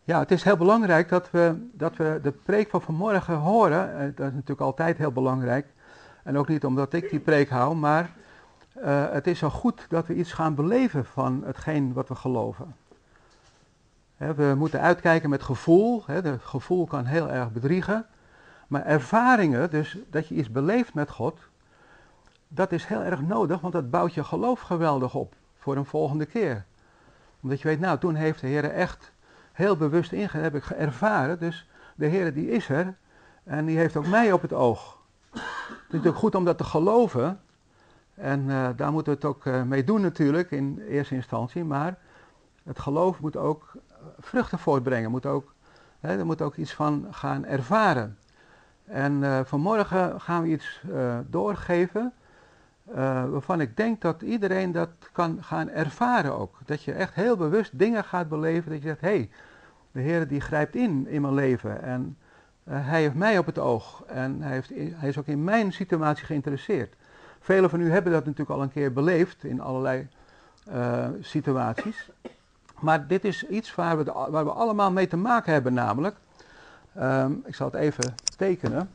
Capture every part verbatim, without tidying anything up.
Ja, het is heel belangrijk dat we, dat we de preek van vanmorgen horen. Uh, dat is natuurlijk altijd heel belangrijk. En ook niet omdat ik die preek hou, maar uh, het is zo goed dat we iets gaan beleven van hetgeen wat we geloven. He, we moeten uitkijken met gevoel. He, het gevoel kan heel erg bedriegen. Maar ervaringen, dus dat je iets beleeft met God, dat is heel erg nodig, want dat bouwt je geloof geweldig op voor een volgende keer. Omdat je weet, nou, toen heeft de Heer echt heel bewust inge, heb ik ervaren, dus de Heer die is er en die heeft ook mij op het oog. Het is natuurlijk goed om dat te geloven en uh, daar moeten we het ook uh, mee doen natuurlijk in eerste instantie, maar het geloof moet ook vruchten voortbrengen, moet ook, hè, er moet ook iets van gaan ervaren. En uh, vanmorgen gaan we iets uh, doorgeven uh, waarvan ik denk dat iedereen dat kan gaan ervaren ook. Dat je echt heel bewust dingen gaat beleven, dat je zegt, hé, hey, de Heer die grijpt in in mijn leven en uh, hij heeft mij op het oog en hij, heeft, hij is ook in mijn situatie geïnteresseerd. Velen van u hebben dat natuurlijk al een keer beleefd in allerlei uh, situaties. Maar dit is iets waar we, de, waar we allemaal mee te maken hebben namelijk. Um, ik zal het even tekenen.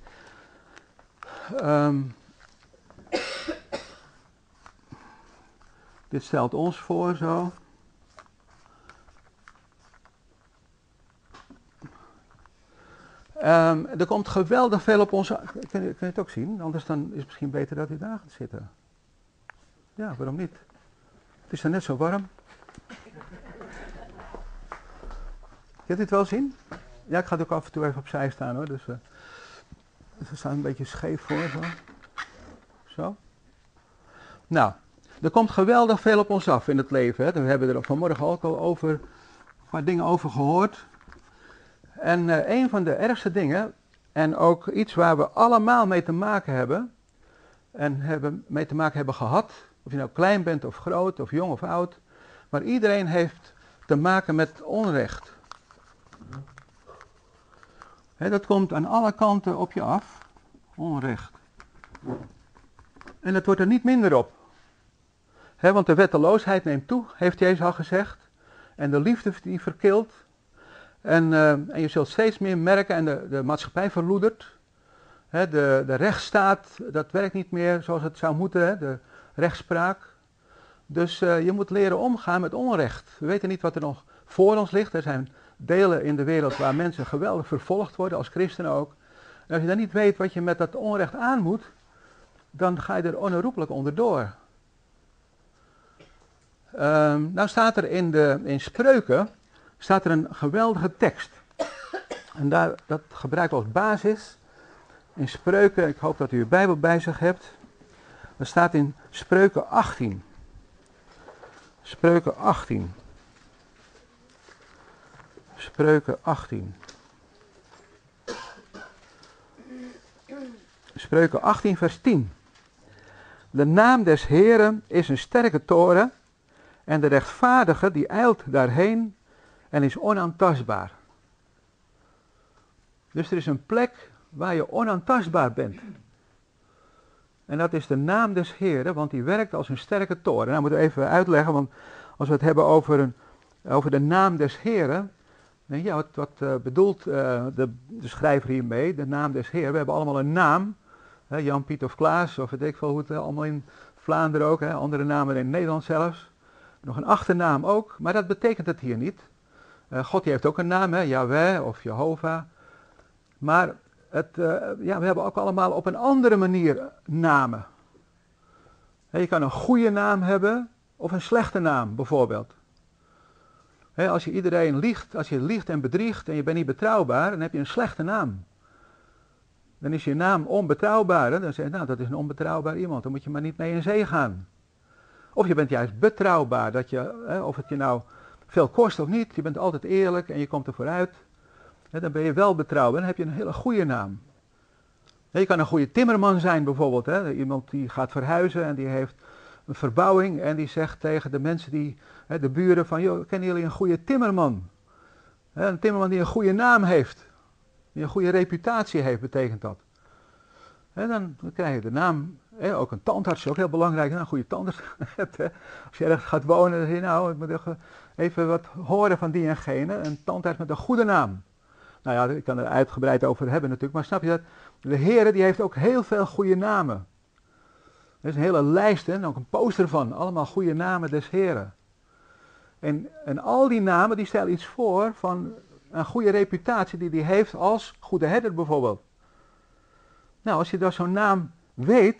Um, dit stelt ons voor zo. Um, er komt geweldig veel op onze... Kun je, kun je het ook zien? Anders dan is het misschien beter dat u daar gaat zitten. Ja, waarom niet? Het is er net zo warm. Kunt u het wel zien? Ja, ik ga het ook af en toe even opzij staan hoor. Dus, uh, dus we staan een beetje scheef voor. Zo. Zo. Nou, er komt geweldig veel op ons af in het leven. Hè. We hebben er vanmorgen ook al over, een paar dingen over gehoord. En uh, een van de ergste dingen, en ook iets waar we allemaal mee te maken hebben, en hebben, mee te maken hebben gehad, of je nou klein bent of groot, of jong of oud, maar iedereen heeft te maken met onrecht. He, dat komt aan alle kanten op je af, onrecht. En dat wordt er niet minder op. He, want de wetteloosheid neemt toe, heeft Jezus al gezegd. En de liefde die verkilt. En, uh, en je zult steeds meer merken, en de, de maatschappij verloedert. He, de, de rechtsstaat, dat werkt niet meer zoals het zou moeten, he, de rechtspraak. Dus uh, je moet leren omgaan met onrecht. We weten niet wat er nog voor ons ligt. Er zijn delen in de wereld waar mensen geweldig vervolgd worden, als christenen ook. En als je dan niet weet wat je met dat onrecht aan moet, dan ga je er onherroepelijk onderdoor. Um, nou staat er in, de, in Spreuken, staat er een geweldige tekst. En daar, dat gebruik ik als basis. In Spreuken, ik hoop dat u uw Bijbel bij zich hebt. Dat staat in Spreuken achttien. Spreuken achttien. Spreuken achttien. Spreuken achttien vers tien. De naam des Heeren is een sterke toren en de rechtvaardige die ijlt daarheen en is onaantastbaar. Dus er is een plek waar je onaantastbaar bent. En dat is de naam des Heeren, want die werkt als een sterke toren. Nou, moeten we even uitleggen, want als we het hebben over, een, over de naam des Heeren, ja, wat, wat uh, bedoelt uh, de, de schrijver hiermee, de naam des Heeren? We hebben allemaal een naam, hè, Jan, Piet of Klaas, of weet ik veel hoe het uh, allemaal in Vlaanderen ook, hè, andere namen in Nederland zelfs. Nog een achternaam ook, maar dat betekent het hier niet. Uh, God die heeft ook een naam, hè, Yahweh of Jehovah. Maar het, uh, ja, we hebben ook allemaal op een andere manier namen. He, je kan een goede naam hebben of een slechte naam bijvoorbeeld. He, als je iedereen liegt, als je liegt en bedriegt en je bent niet betrouwbaar, dan heb je een slechte naam. Dan is je naam onbetrouwbaar. Hè? Dan zeg je, nou, dat is een onbetrouwbaar iemand, dan moet je maar niet mee in zee gaan. Of je bent juist betrouwbaar, dat je, hè, of het je nou veel kost of niet, je bent altijd eerlijk en je komt er vooruit. Hè, dan ben je wel betrouwbaar, dan heb je een hele goede naam. Hè, je kan een goede timmerman zijn bijvoorbeeld. Hè? Iemand die gaat verhuizen en die heeft een verbouwing en die zegt tegen de mensen, die, hè, de buren van, joh, kennen jullie een goede timmerman? Hè, een timmerman die een goede naam heeft, die een goede reputatie heeft, betekent dat. Hè, dan, dan krijg je de naam Hè, ook een tandarts is ook heel belangrijk, nou, een goede tandarts hebt. Hè. Als je ergens gaat wonen, dan zeg je nou, ik moet even, even wat horen van die en gene. Een tandarts met een goede naam. Nou ja, ik kan er uitgebreid over hebben natuurlijk, maar snap je dat? De Heere die heeft ook heel veel goede namen. Er is een hele lijst en ook een poster van, allemaal goede namen des Heren. En, en al die namen die stellen iets voor van een goede reputatie die hij heeft als goede herder bijvoorbeeld. Nou, als je dan zo'n naam weet,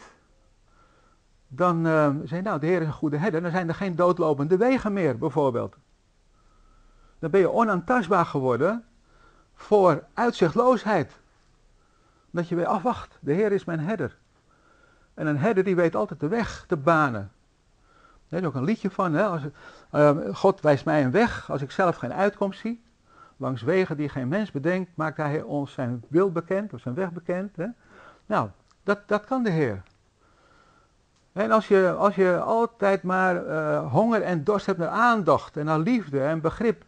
dan uh, zeg je nou, de Heer is een goede herder, dan zijn er geen doodlopende wegen meer bijvoorbeeld. Dan ben je onaantastbaar geworden voor uitzichtloosheid. Dat je weer afwacht, de Heer is mijn herder. En een herder die weet altijd de weg te banen. Er is ook een liedje van, hè? Als, uh, God wijst mij een weg als ik zelf geen uitkomst zie. Langs wegen die geen mens bedenkt, maakt hij ons zijn wil bekend, of zijn weg bekend. Hè? Nou, dat, dat kan de Heer. En als je, als je altijd maar uh, honger en dorst hebt naar aandacht en naar liefde en begrip.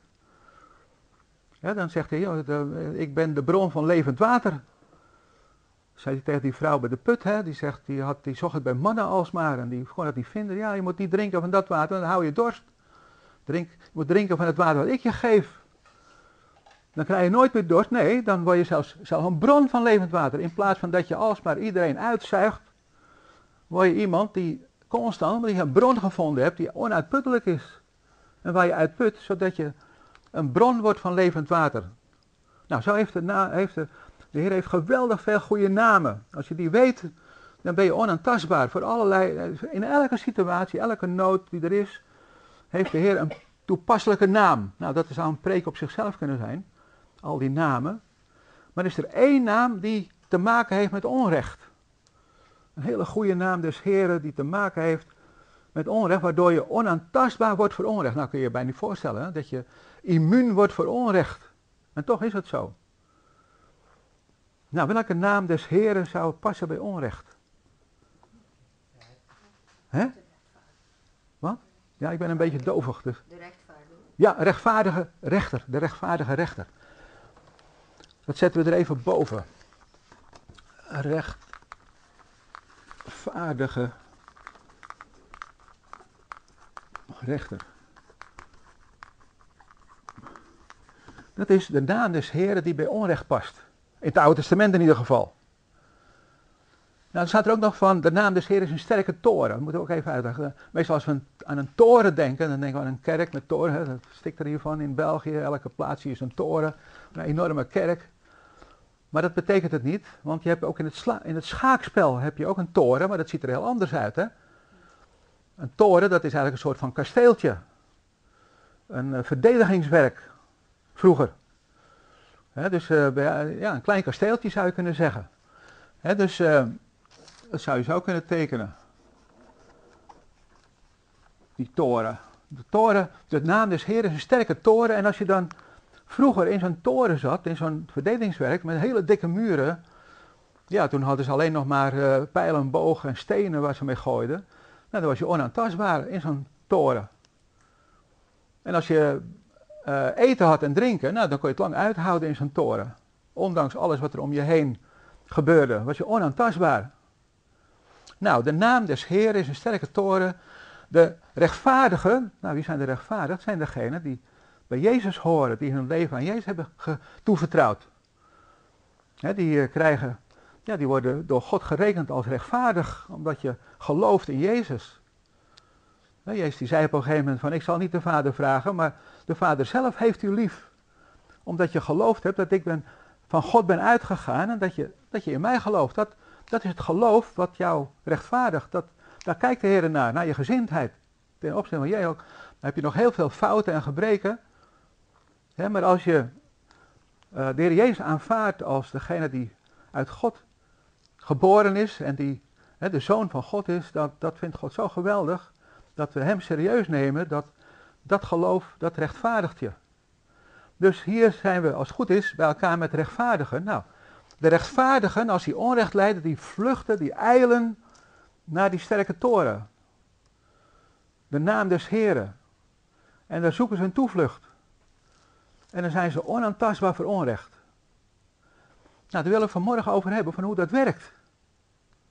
Ja, dan zegt hij, joh, de, ik ben de bron van levend water. Zei hij tegen die vrouw bij de put, hè, die zegt, die, had, die zocht het bij mannen alsmaar en die kon dat niet vinden. Ja, je moet niet drinken van dat water, dan hou je dorst. Drink, je moet drinken van het water wat ik je geef. Dan krijg je nooit meer dorst. Nee, dan word je zelfs, zelfs een bron van levend water. In plaats van dat je alsmaar iedereen uitzuigt, word je iemand die constant, omdat je een bron gevonden hebt die onuitputtelijk is. En waar je uitput, zodat je een bron wordt van levend water. Nou, zo heeft de, na, heeft de, de Heer heeft geweldig veel goede namen. Als je die weet, dan ben je onaantastbaar voor allerlei, in elke situatie, elke nood die er is, heeft de Heer een toepasselijke naam. Nou, dat zou een preek op zichzelf kunnen zijn, al die namen. Maar er is er één naam die te maken heeft met onrecht. Een hele goede naam des Heren die te maken heeft met onrecht, waardoor je onaantastbaar wordt voor onrecht. Nou kun je je bijna niet voorstellen, hè, dat je immuun wordt voor onrecht. En toch is het zo. Nou, welke naam des Heren zou passen bij onrecht? Hè? Wat? Ja, ik ben een beetje dovig. Dus. De rechtvaardige. Ja, rechtvaardige rechter. De rechtvaardige rechter. Dat zetten we er even boven. Rechtvaardige rechter. Dat is de naam des Heren die bij onrecht past. In het Oude Testament in ieder geval. Nou, er staat er ook nog van, de naam des Heren is een sterke toren. Dat moeten we ook even uitleggen. Meestal als we een, aan een toren denken, dan denken we aan een kerk met toren. Hè. Dat stikt er hiervan in België. Elke plaats hier is een toren. Een enorme kerk. Maar dat betekent het niet, want je hebt ook in het, sla- in het schaakspel heb je ook een toren, maar dat ziet er heel anders uit. Hè? Een toren, dat is eigenlijk een soort van kasteeltje. Een uh, verdedigingswerk, vroeger. Hè, dus uh, bij, ja, een klein kasteeltje zou je kunnen zeggen. Hè, dus uh, dat zou je zo kunnen tekenen. Die toren. De toren, de naam des Heeren is een sterke toren en als je dan vroeger in zo'n toren zat, in zo'n verdedigingswerk met hele dikke muren. Ja, toen hadden ze alleen nog maar uh, pijlen, bogen en stenen waar ze mee gooiden. Nou, dan was je onaantastbaar in zo'n toren. En als je uh, eten had en drinken, nou, dan kon je het lang uithouden in zo'n toren. Ondanks alles wat er om je heen gebeurde, was je onaantastbaar. Nou, de naam des Heeren is een sterke toren. De rechtvaardigen, nou wie zijn de rechtvaardigen? Dat zijn degenen die bij Jezus horen, die hun leven aan Jezus hebben toevertrouwd. He, die uh, krijgen, ja, die worden door God gerekend als rechtvaardig, omdat je gelooft in Jezus. He, Jezus die zei op een gegeven moment van, ik zal niet de Vader vragen, maar de Vader zelf heeft u lief. Omdat je geloofd hebt dat ik ben, van God ben uitgegaan en dat je, dat je in mij gelooft. Dat, dat is het geloof wat jou rechtvaardigt. Dat, daar kijkt de Heer naar, naar je gezindheid. Ten opzichte van jij ook. Dan heb je nog heel veel fouten en gebreken. Ja, maar als je uh, de Heer Jezus aanvaardt als degene die uit God geboren is en die hè, de Zoon van God is, dat, dat vindt God zo geweldig, dat we hem serieus nemen, dat dat geloof, dat rechtvaardigt je. Dus hier zijn we, als het goed is, bij elkaar met rechtvaardigen. Nou, de rechtvaardigen, als die onrecht lijden, die vluchten, die eilen naar die sterke toren. De naam des Heren. En daar zoeken ze een toevlucht. En dan zijn ze onaantastbaar voor onrecht. Nou, daar willen we vanmorgen over hebben, van hoe dat werkt.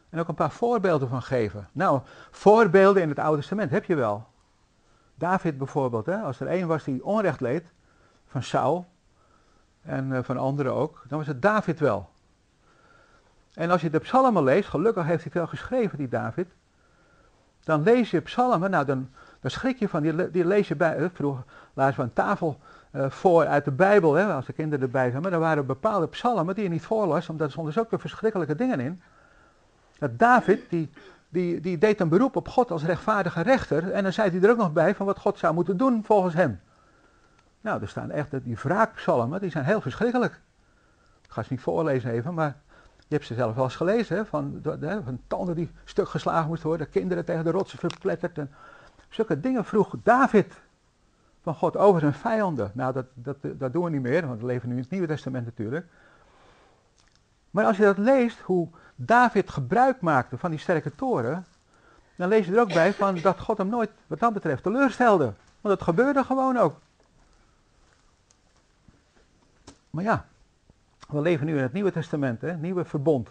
En ook een paar voorbeelden van geven. Nou, voorbeelden in het Oude Testament heb je wel. David bijvoorbeeld, hè, als er één was die onrecht leed, van Saul en uh, van anderen ook, dan was het David wel. En als je de psalmen leest, gelukkig heeft hij het wel geschreven, die David, dan lees je psalmen, nou dan, dan schrik je van, die, die lees je bij, uh, vroeger lazen we een tafel uh, voor uit de Bijbel, hè, als de kinderen erbij zijn, maar er waren bepaalde psalmen die je niet voorlas, omdat er stonden zulke verschrikkelijke dingen in. Dat David, die, die, die deed een beroep op God als rechtvaardige rechter. En dan zei hij er ook nog bij van wat God zou moeten doen volgens hem. Nou, er staan echt die wraakpsalmen, die zijn heel verschrikkelijk. Ik ga ze niet voorlezen even, maar je hebt ze zelf wel eens gelezen. Hè, van, de, van tanden die stuk geslagen moesten worden, kinderen tegen de rotsen verpletterd. En zulke dingen vroeg David van God over zijn vijanden. Nou, dat, dat, dat doen we niet meer, want we leven nu in het Nieuwe Testament natuurlijk. Maar als je dat leest, hoe David gebruik maakte van die sterke toren, dan lees je er ook bij van dat God hem nooit wat dat betreft teleurstelde. Want dat gebeurde gewoon ook. Maar ja, we leven nu in het Nieuwe Testament, hè, nieuwe verbond.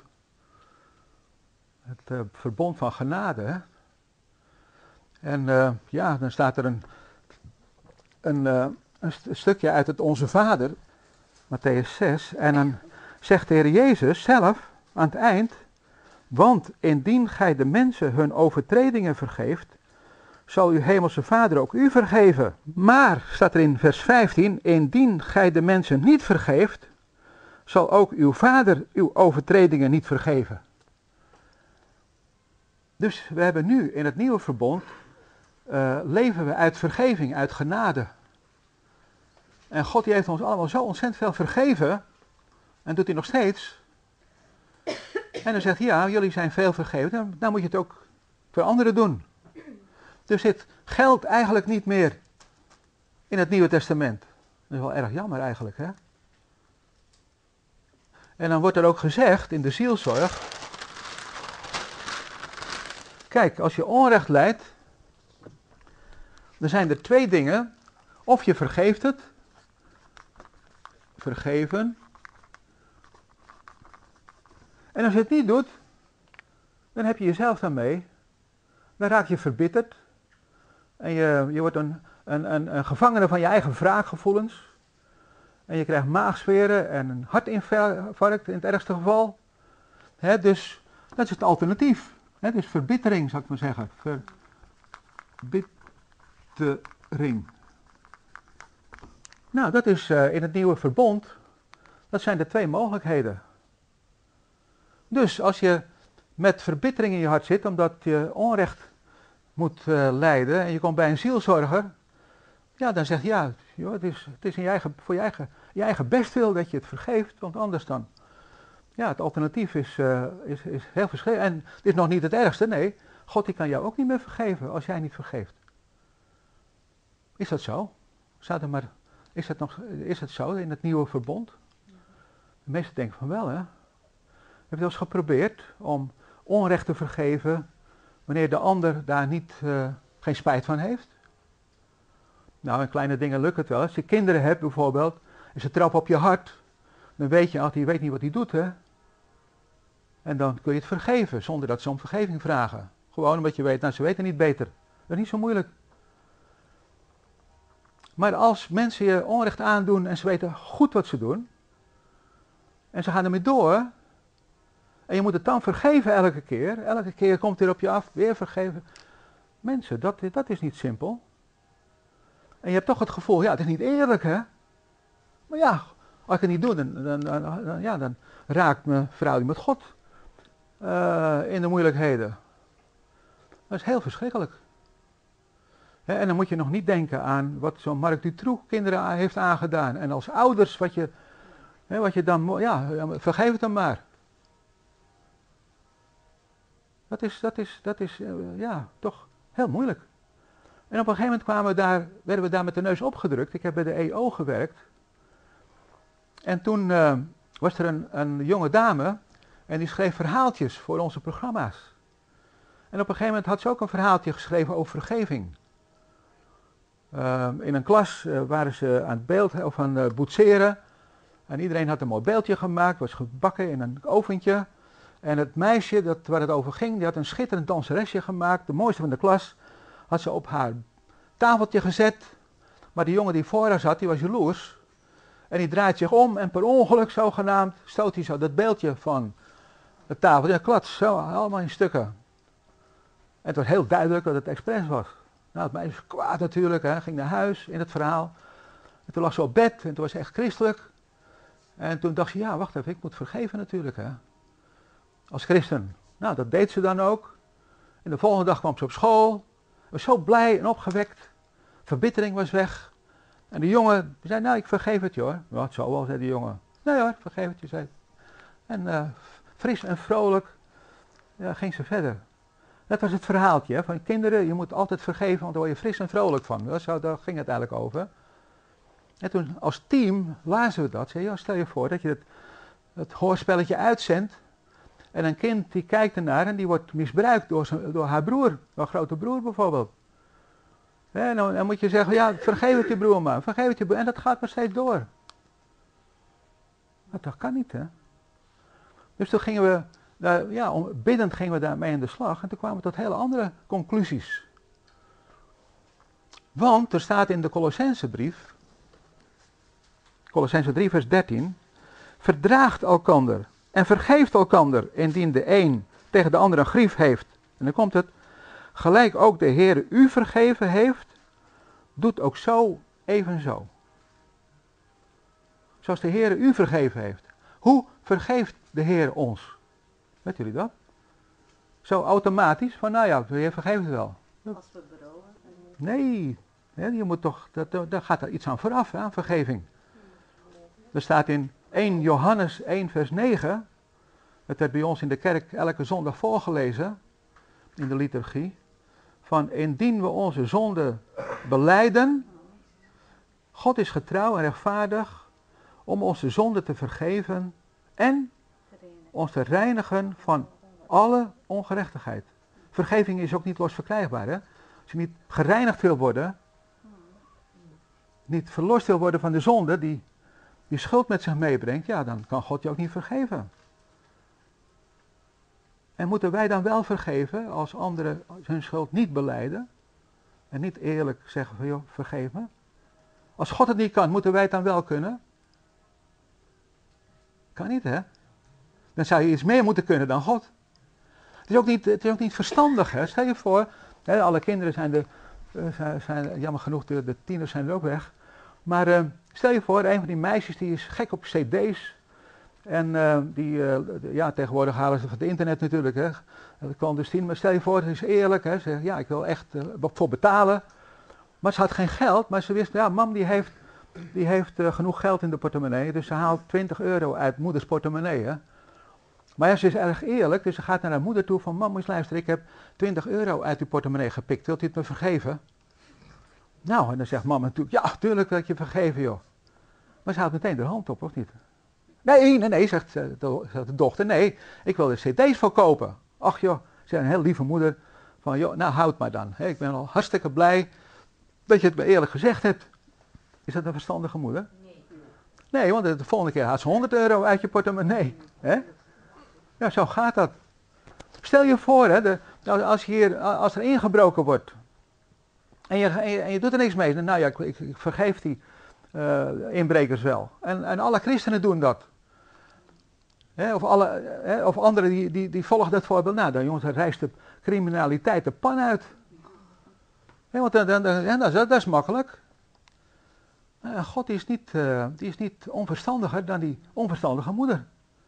Het uh, verbond van genade. Hè. En uh, ja, dan staat er een, een, uh, een st- stukje uit het Onze Vader, Matthäus zes, en dan zegt de Heer Jezus zelf aan het eind, want indien gij de mensen hun overtredingen vergeeft, zal uw hemelse Vader ook u vergeven. Maar, staat er in vers vijftien, indien gij de mensen niet vergeeft, zal ook uw Vader uw overtredingen niet vergeven. Dus we hebben nu in het nieuwe verbond, uh, leven we uit vergeving, uit genade. En God die heeft ons allemaal zo ontzettend veel vergeven, en doet hij nog steeds. En dan zegt hij, ja, jullie zijn veel vergeven, dan, dan moet je het ook voor anderen doen. Dus dit geldt eigenlijk niet meer in het Nieuwe Testament. Dat is wel erg jammer eigenlijk, hè. En dan wordt er ook gezegd in de zielzorg, kijk, als je onrecht lijdt, dan zijn er twee dingen. Of je vergeeft het, vergeven. En als je het niet doet, dan heb je jezelf daarmee. Dan raak je verbitterd. En je, je wordt een, een, een, een gevangene van je eigen wraakgevoelens. En je krijgt maagzweren en een hartinfarct in het ergste geval. He, dus dat is het alternatief. He, dus verbittering, zou ik maar zeggen. Verbittering. Nou, dat is uh, in het nieuwe verbond. Dat zijn de twee mogelijkheden. Dus als je met verbittering in je hart zit, omdat je onrecht moet uh, lijden en je komt bij een zielzorger, ja, dan zegt ja, joh, het is, het is in je eigen, voor je eigen, je eigen bestwil dat je het vergeeft, want anders dan, ja, het alternatief is, uh, is, is heel verschillend. En het is nog niet het ergste, nee, God die kan jou ook niet meer vergeven als jij niet vergeeft. Is dat zo? Staat er maar, is dat nog, is dat zo in het nieuwe verbond? De meesten denken van wel, hè. Heb je wel eens geprobeerd om onrecht te vergeven wanneer de ander daar niet, uh, geen spijt van heeft? Nou, in kleine dingen lukt het wel. Als je kinderen hebt bijvoorbeeld, en ze trappen op je hart, dan weet je altijd, je weet niet wat hij doet, hè. En dan kun je het vergeven, zonder dat ze om vergeving vragen. Gewoon omdat je weet, nou, ze weten niet beter. Dat is niet zo moeilijk. Maar als mensen je onrecht aandoen en ze weten goed wat ze doen, en ze gaan ermee door, en je moet het dan vergeven elke keer, elke keer komt hij op je af, weer vergeven. Mensen, dat, dat is niet simpel. En je hebt toch het gevoel, ja, het is niet eerlijk, hè. Maar ja, als ik het niet doe, dan, dan, dan, dan, ja, dan raakt mijn verhouding met God uh, in de moeilijkheden. Dat is heel verschrikkelijk. He, en dan moet je nog niet denken aan wat zo'n Marc Dutroux kinderen heeft aangedaan. En als ouders, wat je, he, wat je dan, ja, vergeef het dan maar. Dat is, dat is, dat is uh, ja, toch heel moeilijk. En op een gegeven moment kwamen we daar, werden we daar met de neus opgedrukt. Ik heb bij de E O gewerkt. En toen uh, was er een, een jonge dame en die schreef verhaaltjes voor onze programma's. En op een gegeven moment had ze ook een verhaaltje geschreven over vergeving. Uh, in een klas uh, waren ze aan het beeld of aan het boetseren. En iedereen had een mooi beeldje gemaakt, was gebakken in een oventje. En het meisje dat, waar het over ging, die had een schitterend danseresje gemaakt, de mooiste van de klas. Had ze op haar tafeltje gezet. Maar die jongen die voor haar zat, die was jaloers. En die draait zich om en per ongeluk zogenaamd stoot hij zo dat beeldje van de tafel. Ja, klats, zo, allemaal in stukken. En het was heel duidelijk dat het expres was. Nou, het meisje was kwaad natuurlijk, hè, ging naar huis in het verhaal. En toen lag ze op bed en toen was ze echt christelijk. En toen dacht ze, ja, wacht even, ik moet vergeven natuurlijk, hè. Als christen. Nou, dat deed ze dan ook. En de volgende dag kwam ze op school. Was zo blij en opgewekt. Verbittering was weg. En de jongen zei, nou, ik vergeef het je hoor. Ja, het zal wel, zei de jongen. Nee hoor, ik vergeef het je, zei hij. En uh, fris en vrolijk ja, ging ze verder. Dat was het verhaaltje hè, van kinderen, je moet altijd vergeven, want daar word je fris en vrolijk van. Dat zo, daar ging het eigenlijk over. En toen als team lazen we dat. Zei, ja, stel je voor dat je het, het hoorspelletje uitzendt. En een kind die kijkt ernaar en die wordt misbruikt door, zijn, door haar broer. Door grote broer bijvoorbeeld. En dan, dan moet je zeggen, ja, vergeef het je broer maar. Vergeef het je broer. En dat gaat maar steeds door. Maar dat kan niet, hè. Dus toen gingen we, daar, ja, biddend gingen we daarmee aan de slag. En toen kwamen we tot hele andere conclusies. Want er staat in de Colossensebrief, Colossense drie vers dertien, verdraagt elkander en vergeeft elkander indien de een tegen de ander een grief heeft. En dan komt het, gelijk ook de Heer u vergeven heeft, doet ook zo evenzo. Zoals de Heer u vergeven heeft. Hoe vergeeft de Heer ons? Weet jullie dat? Zo automatisch, van nou ja, de Heer vergeeft het wel. Als we berouwen. Nee, nee je moet toch, dat, daar gaat er iets aan vooraf, aan vergeving. Er staat in eerste Johannes één vers negen, het werd bij ons in de kerk elke zondag voorgelezen, in de liturgie, van indien we onze zonde belijden, God is getrouw en rechtvaardig om onze zonde te vergeven en ons te reinigen van alle ongerechtigheid. Vergeving is ook niet los verkrijgbaar. Hè? Als je niet gereinigd wil worden, niet verlost wil worden van de zonde die die schuld met zich meebrengt, ja, dan kan God je ook niet vergeven. En moeten wij dan wel vergeven als anderen hun schuld niet belijden en niet eerlijk zeggen van joh, vergeef me? Als God het niet kan, moeten wij het dan wel kunnen? Kan niet, hè? Dan zou je iets meer moeten kunnen dan God. Het is ook niet, het is ook niet verstandig, hè? Stel je voor, hè, alle kinderen zijn er, zijn, zijn, jammer genoeg, de, de tieners zijn er ook weg. Maar uh, stel je voor, een van die meisjes die is gek op cd's. En uh, die, uh, ja, tegenwoordig halen ze van het internet natuurlijk, hè. Dat kan dus zien, maar stel je voor, het is eerlijk, hè. Ze zegt, ja, ik wil echt uh, voor betalen. Maar ze had geen geld, maar ze wist, ja, mam die heeft, die heeft uh, genoeg geld in de portemonnee. Dus ze haalt twintig euro uit moeders portemonnee, hè. Maar ja, ze is erg eerlijk, dus ze gaat naar haar moeder toe van, mam, moet je luisteren, ik heb twintig euro uit uw portemonnee gepikt, wilt u het me vergeven? Nou, en dan zegt mama natuurlijk, ja, tuurlijk wil ik je vergeven, joh. Maar ze houdt meteen de hand op, of niet? Nee, nee, nee, zegt de, zegt de dochter, nee, ik wil er cd's voor kopen. Ach joh, ze is een heel lieve moeder, van joh, nou houd maar dan. He, ik ben al hartstikke blij dat je het me eerlijk gezegd hebt. Is dat een verstandige moeder? Nee. Nee, want de volgende keer haalt ze honderd euro uit je portemonnee. He? Ja, zo gaat dat. Stel je voor, hè, de, als, hier, als er ingebroken wordt en je, en je, en je doet er niks mee, dan, nou ja, ik, ik, ik vergeef die uh, inbrekers wel. En, en alle christenen doen dat. He, of, alle, he, of anderen die, die, die volgen dat voorbeeld. Nou, dan jongens, dan rijst de criminaliteit de pan uit. He, want dan, dan, dan, ja, dat, is, dat is makkelijk. Uh, God die is, niet, uh, die is niet onverstandiger dan die onverstandige moeder.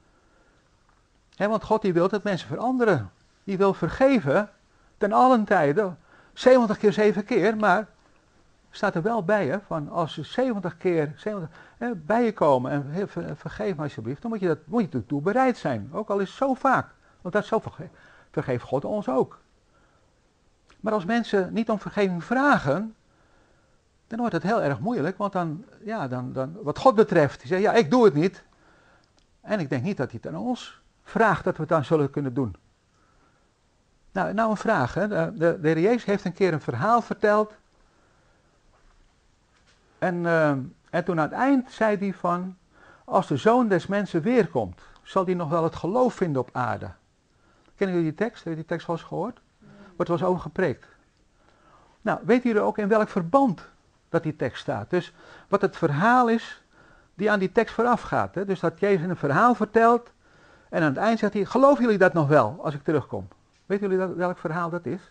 He, want God die wil dat mensen veranderen. Die wil vergeven ten allen tijde. zeventig keer zeven keer, maar staat er wel bij, hè, van als ze zeventig keer zeventig, hè, bij je komen en he, ver, vergeef me alsjeblieft, dan moet je, dat, moet je ertoe bereid zijn. Ook al is het zo vaak. Want dat is zo verge- vergeeft God ons ook. Maar als mensen niet om vergeving vragen, dan wordt het heel erg moeilijk. Want dan, ja, dan, dan wat God betreft, die zegt, ja, ik doe het niet. En ik denk niet dat hij het aan ons vraagt dat we het dan zullen kunnen doen. Nou, nou een vraag. Hè. De, de, de Heer Jezus heeft een keer een verhaal verteld. En, uh, en toen aan het eind zei hij van, als de Zoon des Mensen weerkomt, zal hij nog wel het geloof vinden op aarde. Kennen jullie die tekst? Hebben jullie die tekst wel eens gehoord? Wordt wel eens over gepreekt. Nou, weten jullie ook in welk verband dat die tekst staat? Dus wat het verhaal is die aan die tekst vooraf gaat. Hè? Dus dat Jezus een verhaal vertelt en aan het eind zegt hij, geloven jullie dat nog wel als ik terugkom? Weten jullie dat, welk verhaal dat is?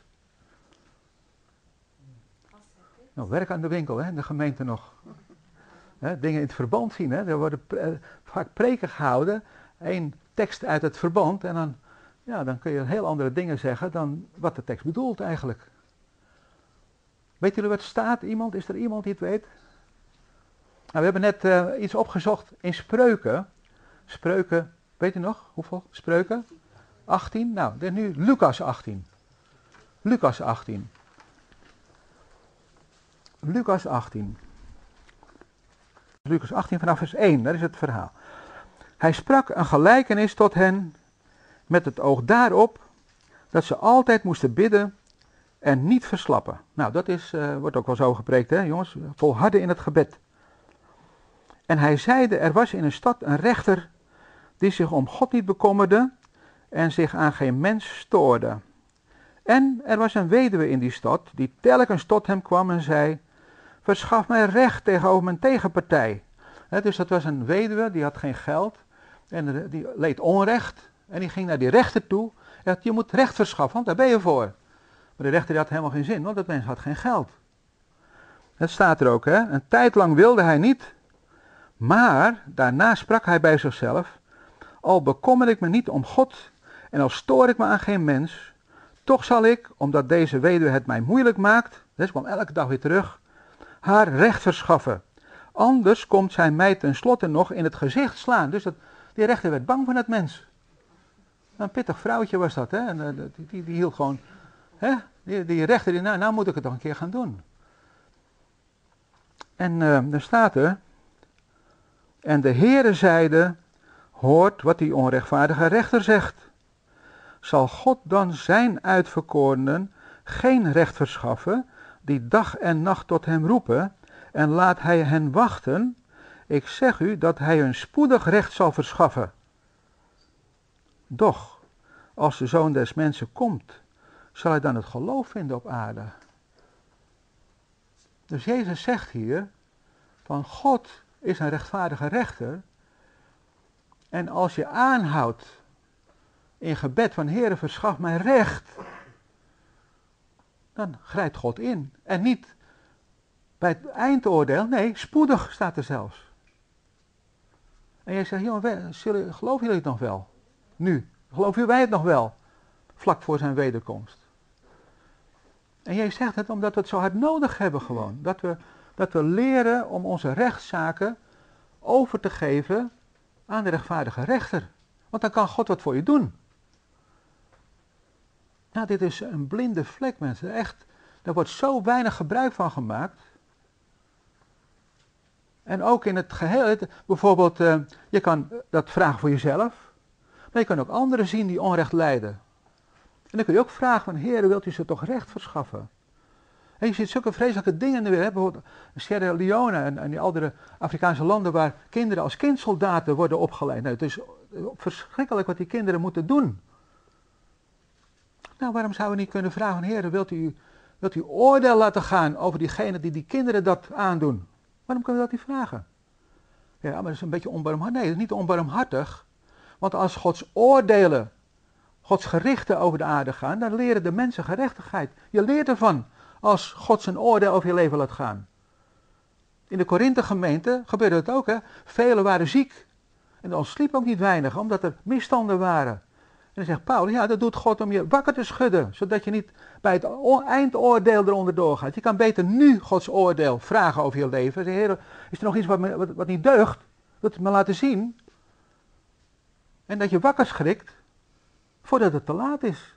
Nou, werk aan de winkel, hè, in de gemeente nog. Hè, dingen in het verband zien. Hè. Er worden pre- uh, vaak preken gehouden. Eén tekst uit het verband. En dan, ja, dan kun je heel andere dingen zeggen dan wat de tekst bedoelt eigenlijk. Weet jullie wat staat? Iemand? Is er iemand die het weet? Nou, we hebben net uh, iets opgezocht in Spreuken. Spreuken, weet u nog? Hoeveel Spreuken? achttien? Nou, dit is nu Lucas achttien. Lucas achttien. Lucas achttien. Lucas achttien vanaf vers één, dat is het verhaal. Hij sprak een gelijkenis tot hen met het oog daarop dat ze altijd moesten bidden en niet verslappen. Nou, dat is, uh, wordt ook wel zo gepreekt, hè jongens, volharden in het gebed. En hij zeide, er was in een stad een rechter die zich om God niet bekommerde en zich aan geen mens stoorde. En er was een weduwe in die stad die telkens tot hem kwam en zei, verschaf mij recht tegenover mijn tegenpartij. He, dus dat was een weduwe, die had geen geld en die leed onrecht. En die ging naar die rechter toe en zei, je moet recht verschaffen, want daar ben je voor. Maar de rechter die had helemaal geen zin, want dat mens had geen geld. Dat staat er ook, hè. Een tijd lang wilde hij niet, maar daarna sprak hij bij zichzelf, al bekommer ik me niet om God en al stoor ik me aan geen mens, toch zal ik, omdat deze weduwe het mij moeilijk maakt, dus kwam elke dag weer terug, haar recht verschaffen. Anders komt zij mij tenslotte nog in het gezicht slaan. Dus dat, die rechter werd bang van het mens. Een pittig vrouwtje was dat, hè? En, uh, die, die, die hield gewoon, hè? Die, die rechter, die, nou, nou moet ik het toch een keer gaan doen. En uh, er staat er, en de Heere zeide, hoort wat die onrechtvaardige rechter zegt. Zal God dan zijn uitverkorenen geen recht verschaffen, die dag en nacht tot hem roepen, en laat hij hen wachten? Ik zeg u dat hij hun spoedig recht zal verschaffen. Doch, als de Zoon des Mensen komt, zal hij dan het geloof vinden op aarde? Dus Jezus zegt hier, van God is een rechtvaardige rechter, en als je aanhoudt in gebed van Heere, verschaf mij recht, dan grijpt God in. En niet bij het eindoordeel, nee, spoedig staat er zelfs. En jij zegt, jongen, zullen, geloven jullie het nog wel? Nu, geloven wij het nog wel? Vlak voor zijn wederkomst. En jij zegt het omdat we het zo hard nodig hebben gewoon. Dat we, dat we leren om onze rechtszaken over te geven aan de rechtvaardige rechter. Want dan kan God wat voor je doen. Nou, dit is een blinde vlek, mensen. Echt, daar wordt zo weinig gebruik van gemaakt. En ook in het geheel, het, bijvoorbeeld, uh, je kan dat vragen voor jezelf, maar je kan ook anderen zien die onrecht lijden. En dan kun je ook vragen van, Heer, wilt u ze toch recht verschaffen? En je ziet zulke vreselijke dingen in de wereld, bijvoorbeeld Sierra Leone en, en die andere Afrikaanse landen waar kinderen als kindsoldaten worden opgeleid. Nou, het is verschrikkelijk wat die kinderen moeten doen. Nou, waarom zouden we niet kunnen vragen van, Heer, wilt u, wilt u oordeel laten gaan over diegenen die die kinderen dat aandoen? Waarom kunnen we dat niet vragen? Ja, maar dat is een beetje onbarmhartig. Nee, dat is niet onbarmhartig. Want als Gods oordelen, Gods gerichten over de aarde gaan, dan leren de mensen gerechtigheid. Je leert ervan als God zijn oordeel over je leven laat gaan. In de Korinthe gemeente gebeurde het ook, hè. Velen waren ziek. En dan sliep ook niet weinig, omdat er misstanden waren. En dan zegt Paulus, ja, dat doet God om je wakker te schudden, zodat je niet bij het eindoordeel eronder doorgaat. Je kan beter nu Gods oordeel vragen over je leven. Zeg, Heer, is er nog iets wat, me, wat, wat niet deugt? Wilt u me laten zien? En dat je wakker schrikt, voordat het te laat is.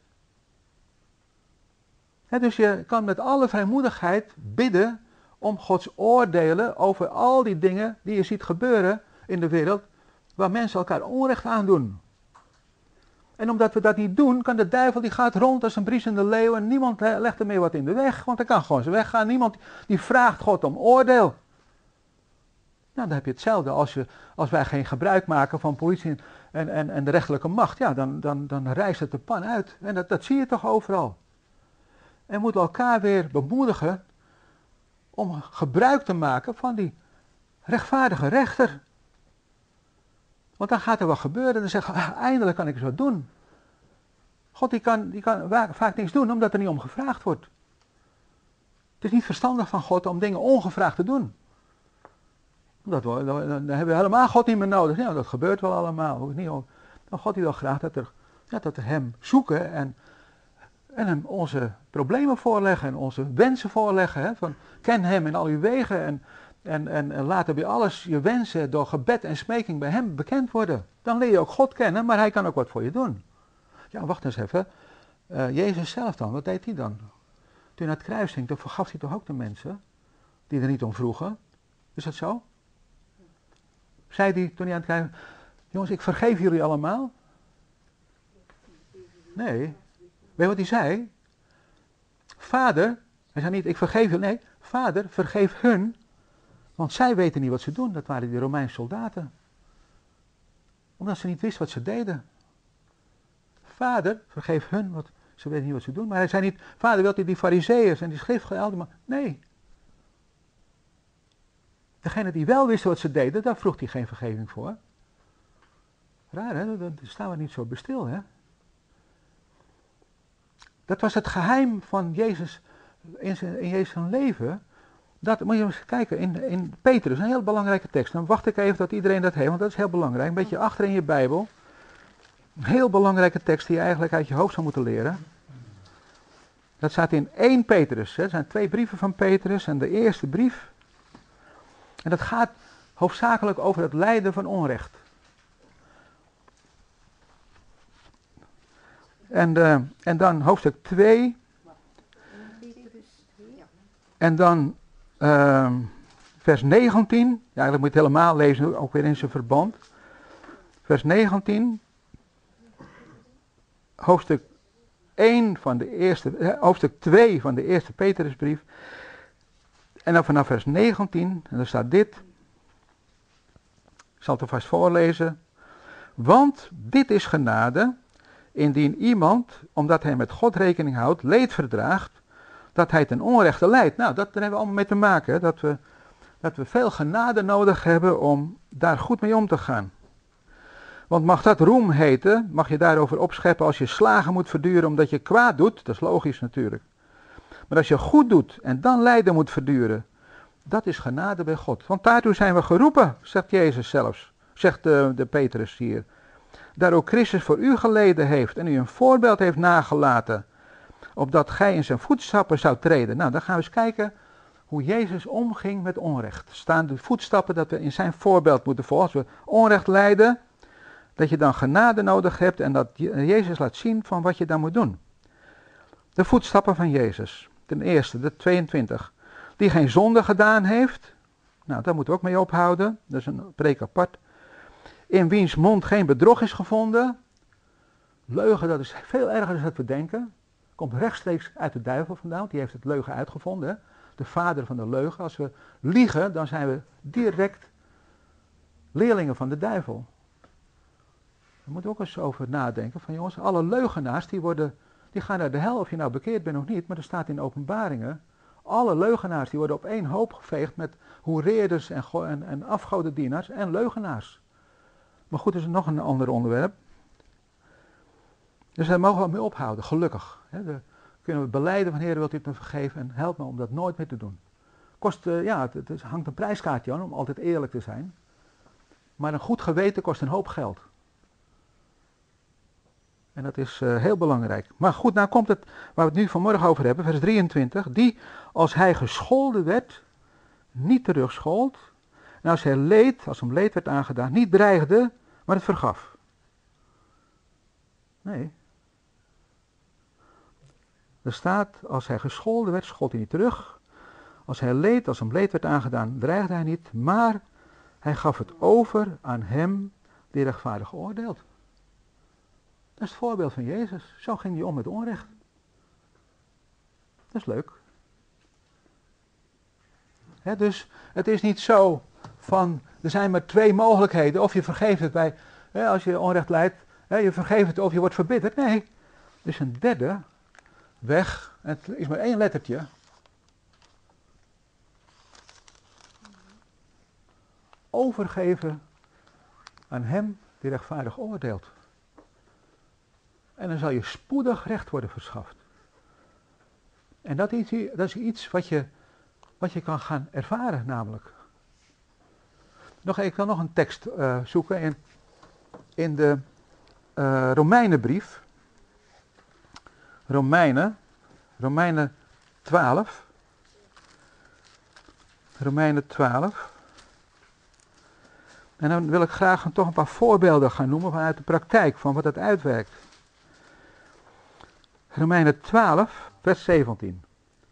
He, dus je kan met alle vrijmoedigheid bidden om Gods oordelen over al die dingen die je ziet gebeuren in de wereld, waar mensen elkaar onrecht aandoen. En omdat we dat niet doen, kan de duivel, die gaat rond als een briesende leeuw en niemand legt er meer wat in de weg, want hij kan gewoon zijn weg gaan. Niemand die vraagt God om oordeel. Nou, dan heb je hetzelfde als, je, als wij geen gebruik maken van politie en, en, en de rechterlijke macht, ja, dan, dan, dan rijst het de pan uit. En dat, dat zie je toch overal. En we moeten elkaar weer bemoedigen om gebruik te maken van die rechtvaardige rechter. Want dan gaat er wat gebeuren en dan zeg je, ah, eindelijk kan ik eens wat doen. God die kan, die kan vaak niks doen omdat er niet om gevraagd wordt. Het is niet verstandig van God om dingen ongevraagd te doen. Dat we, dan hebben we helemaal God niet meer nodig. Ja, dat gebeurt wel allemaal. Niet, dan God die wil graag dat, er, ja, dat we hem zoeken en, en hem onze problemen voorleggen en onze wensen voorleggen. Hè, van, ken hem in al uw wegen en, en, en, en laat er bij alles je wensen door gebed en smeking bij hem bekend worden. Dan leer je ook God kennen, maar hij kan ook wat voor je doen. Ja, wacht eens even. Uh, Jezus zelf dan, wat deed hij dan? Toen hij naar het kruis hing, toen vergaf hij toch ook de mensen die er niet om vroegen? Is dat zo? Zei hij toen hij aan het kruis, jongens, ik vergeef jullie allemaal? Nee. Weet je wat hij zei? Vader, hij zei niet, ik vergeef jullie, nee, Vader, vergeef hun, want zij weten niet wat ze doen. Dat waren die Romeinse soldaten. Omdat ze niet wisten wat ze deden. Vader, vergeef hun, want ze weten niet wat ze doen. Maar hij zei niet, vader, wilt u die farizeeërs en die schriftgeleerden, maar nee. Degene die wel wisten wat ze deden, daar vroeg hij geen vergeving voor. Raar, hè? Daar staan we niet zo bij stil, hè? Dat was het geheim van Jezus in, zijn, in Jezus zijn leven. Dat moet je eens kijken, in, in Petrus, een heel belangrijke tekst. Dan wacht ik even tot iedereen dat heeft, want dat is heel belangrijk. Een beetje achter in je Bijbel. Een heel belangrijke tekst die je eigenlijk uit je hoofd zou moeten leren. Dat staat in één Petrus. Hè. Er zijn twee brieven van Petrus en de eerste brief. En dat gaat hoofdzakelijk over het lijden van onrecht. En, uh, en dan hoofdstuk twee. En dan uh, vers negentien. Ja, eigenlijk moet je het helemaal lezen, ook weer in zijn verband. Vers negentien. Hoofdstuk één van de eerste, eh, hoofdstuk twee van de eerste Petrusbrief. En dan vanaf vers negentien, en daar staat dit. Ik zal het er vast voorlezen. Want dit is genade, indien iemand, omdat hij met God rekening houdt, leed verdraagt, dat hij ten onrechte lijdt. Nou, dat, daar hebben we allemaal mee te maken, hè, dat we, dat we veel genade nodig hebben om daar goed mee om te gaan. Want mag dat roem heten, mag je daarover opscheppen als je slagen moet verduren omdat je kwaad doet, dat is logisch natuurlijk. Maar als je goed doet en dan lijden moet verduren, dat is genade bij God. Want daartoe zijn we geroepen, zegt Jezus zelfs, zegt de, de Petrus hier. Daar ook Christus voor u geleden heeft en u een voorbeeld heeft nagelaten, opdat gij in zijn voetstappen zou treden. Nou, dan gaan we eens kijken hoe Jezus omging met onrecht. Staan de voetstappen dat we in zijn voorbeeld moeten volgen. Als we onrecht lijden, dat je dan genade nodig hebt en dat Jezus laat zien van wat je dan moet doen. De voetstappen van Jezus. Ten eerste, de tweeëntwintig. Die geen zonde gedaan heeft. Nou, daar moeten we ook mee ophouden. Dat is een preek apart. In wiens mond geen bedrog is gevonden. Leugen, dat is veel erger dan we denken. Komt rechtstreeks uit de duivel vandaan, want die heeft het leugen uitgevonden. Hè? De vader van de leugen. Als we liegen, dan zijn we direct leerlingen van de duivel. Daar moeten we ook eens over nadenken. Van jongens, alle leugenaars die, worden, die gaan naar de hel, of je nou bekeerd bent of niet. Maar er staat in Openbaringen, alle leugenaars die worden op één hoop geveegd met hoereerders en, en, en afgodendienaars en leugenaars. Maar goed, dat is nog een ander onderwerp. Dus daar mogen we mee ophouden, gelukkig. Hè. Dan kunnen we belijden van Heer, wilt u het me vergeven en help me om dat nooit meer te doen. Kost, uh, ja, het, het hangt een prijskaartje aan om altijd eerlijk te zijn. Maar een goed geweten kost een hoop geld. En dat is uh, heel belangrijk. Maar goed, nou komt het waar we het nu vanmorgen over hebben, vers drieëntwintig. Die, als hij gescholden werd, niet terugschold. En als hij leed, als hem leed werd aangedaan, niet dreigde, maar het vergaf. Nee. Er staat, als hij gescholden werd, schold hij niet terug. Als hij leed, als hem leed werd aangedaan, dreigde hij niet, maar hij gaf het over aan hem die rechtvaardig oordeelt. Dat is het voorbeeld van Jezus. Zo ging hij om met onrecht. Dat is leuk. He, dus het is niet zo van, er zijn maar twee mogelijkheden. Of je vergeeft het bij hè, als je onrecht lijdt, hè, je vergeeft het of je wordt verbitterd. Nee, er is een derde weg. En het is maar één lettertje. Overgeven aan hem die rechtvaardig oordeelt. En dan zal je spoedig recht worden verschaft. En dat is, dat is iets wat je, wat je kan gaan ervaren namelijk. Nog, ik wil nog een tekst uh, zoeken in, in de uh, Romeinenbrief. Romeinen, Romeinen twaalf. Romeinen twaalf. En dan wil ik graag toch een paar voorbeelden gaan noemen vanuit de praktijk, van wat het uitwerkt. Romeinen twaalf, vers zeventien.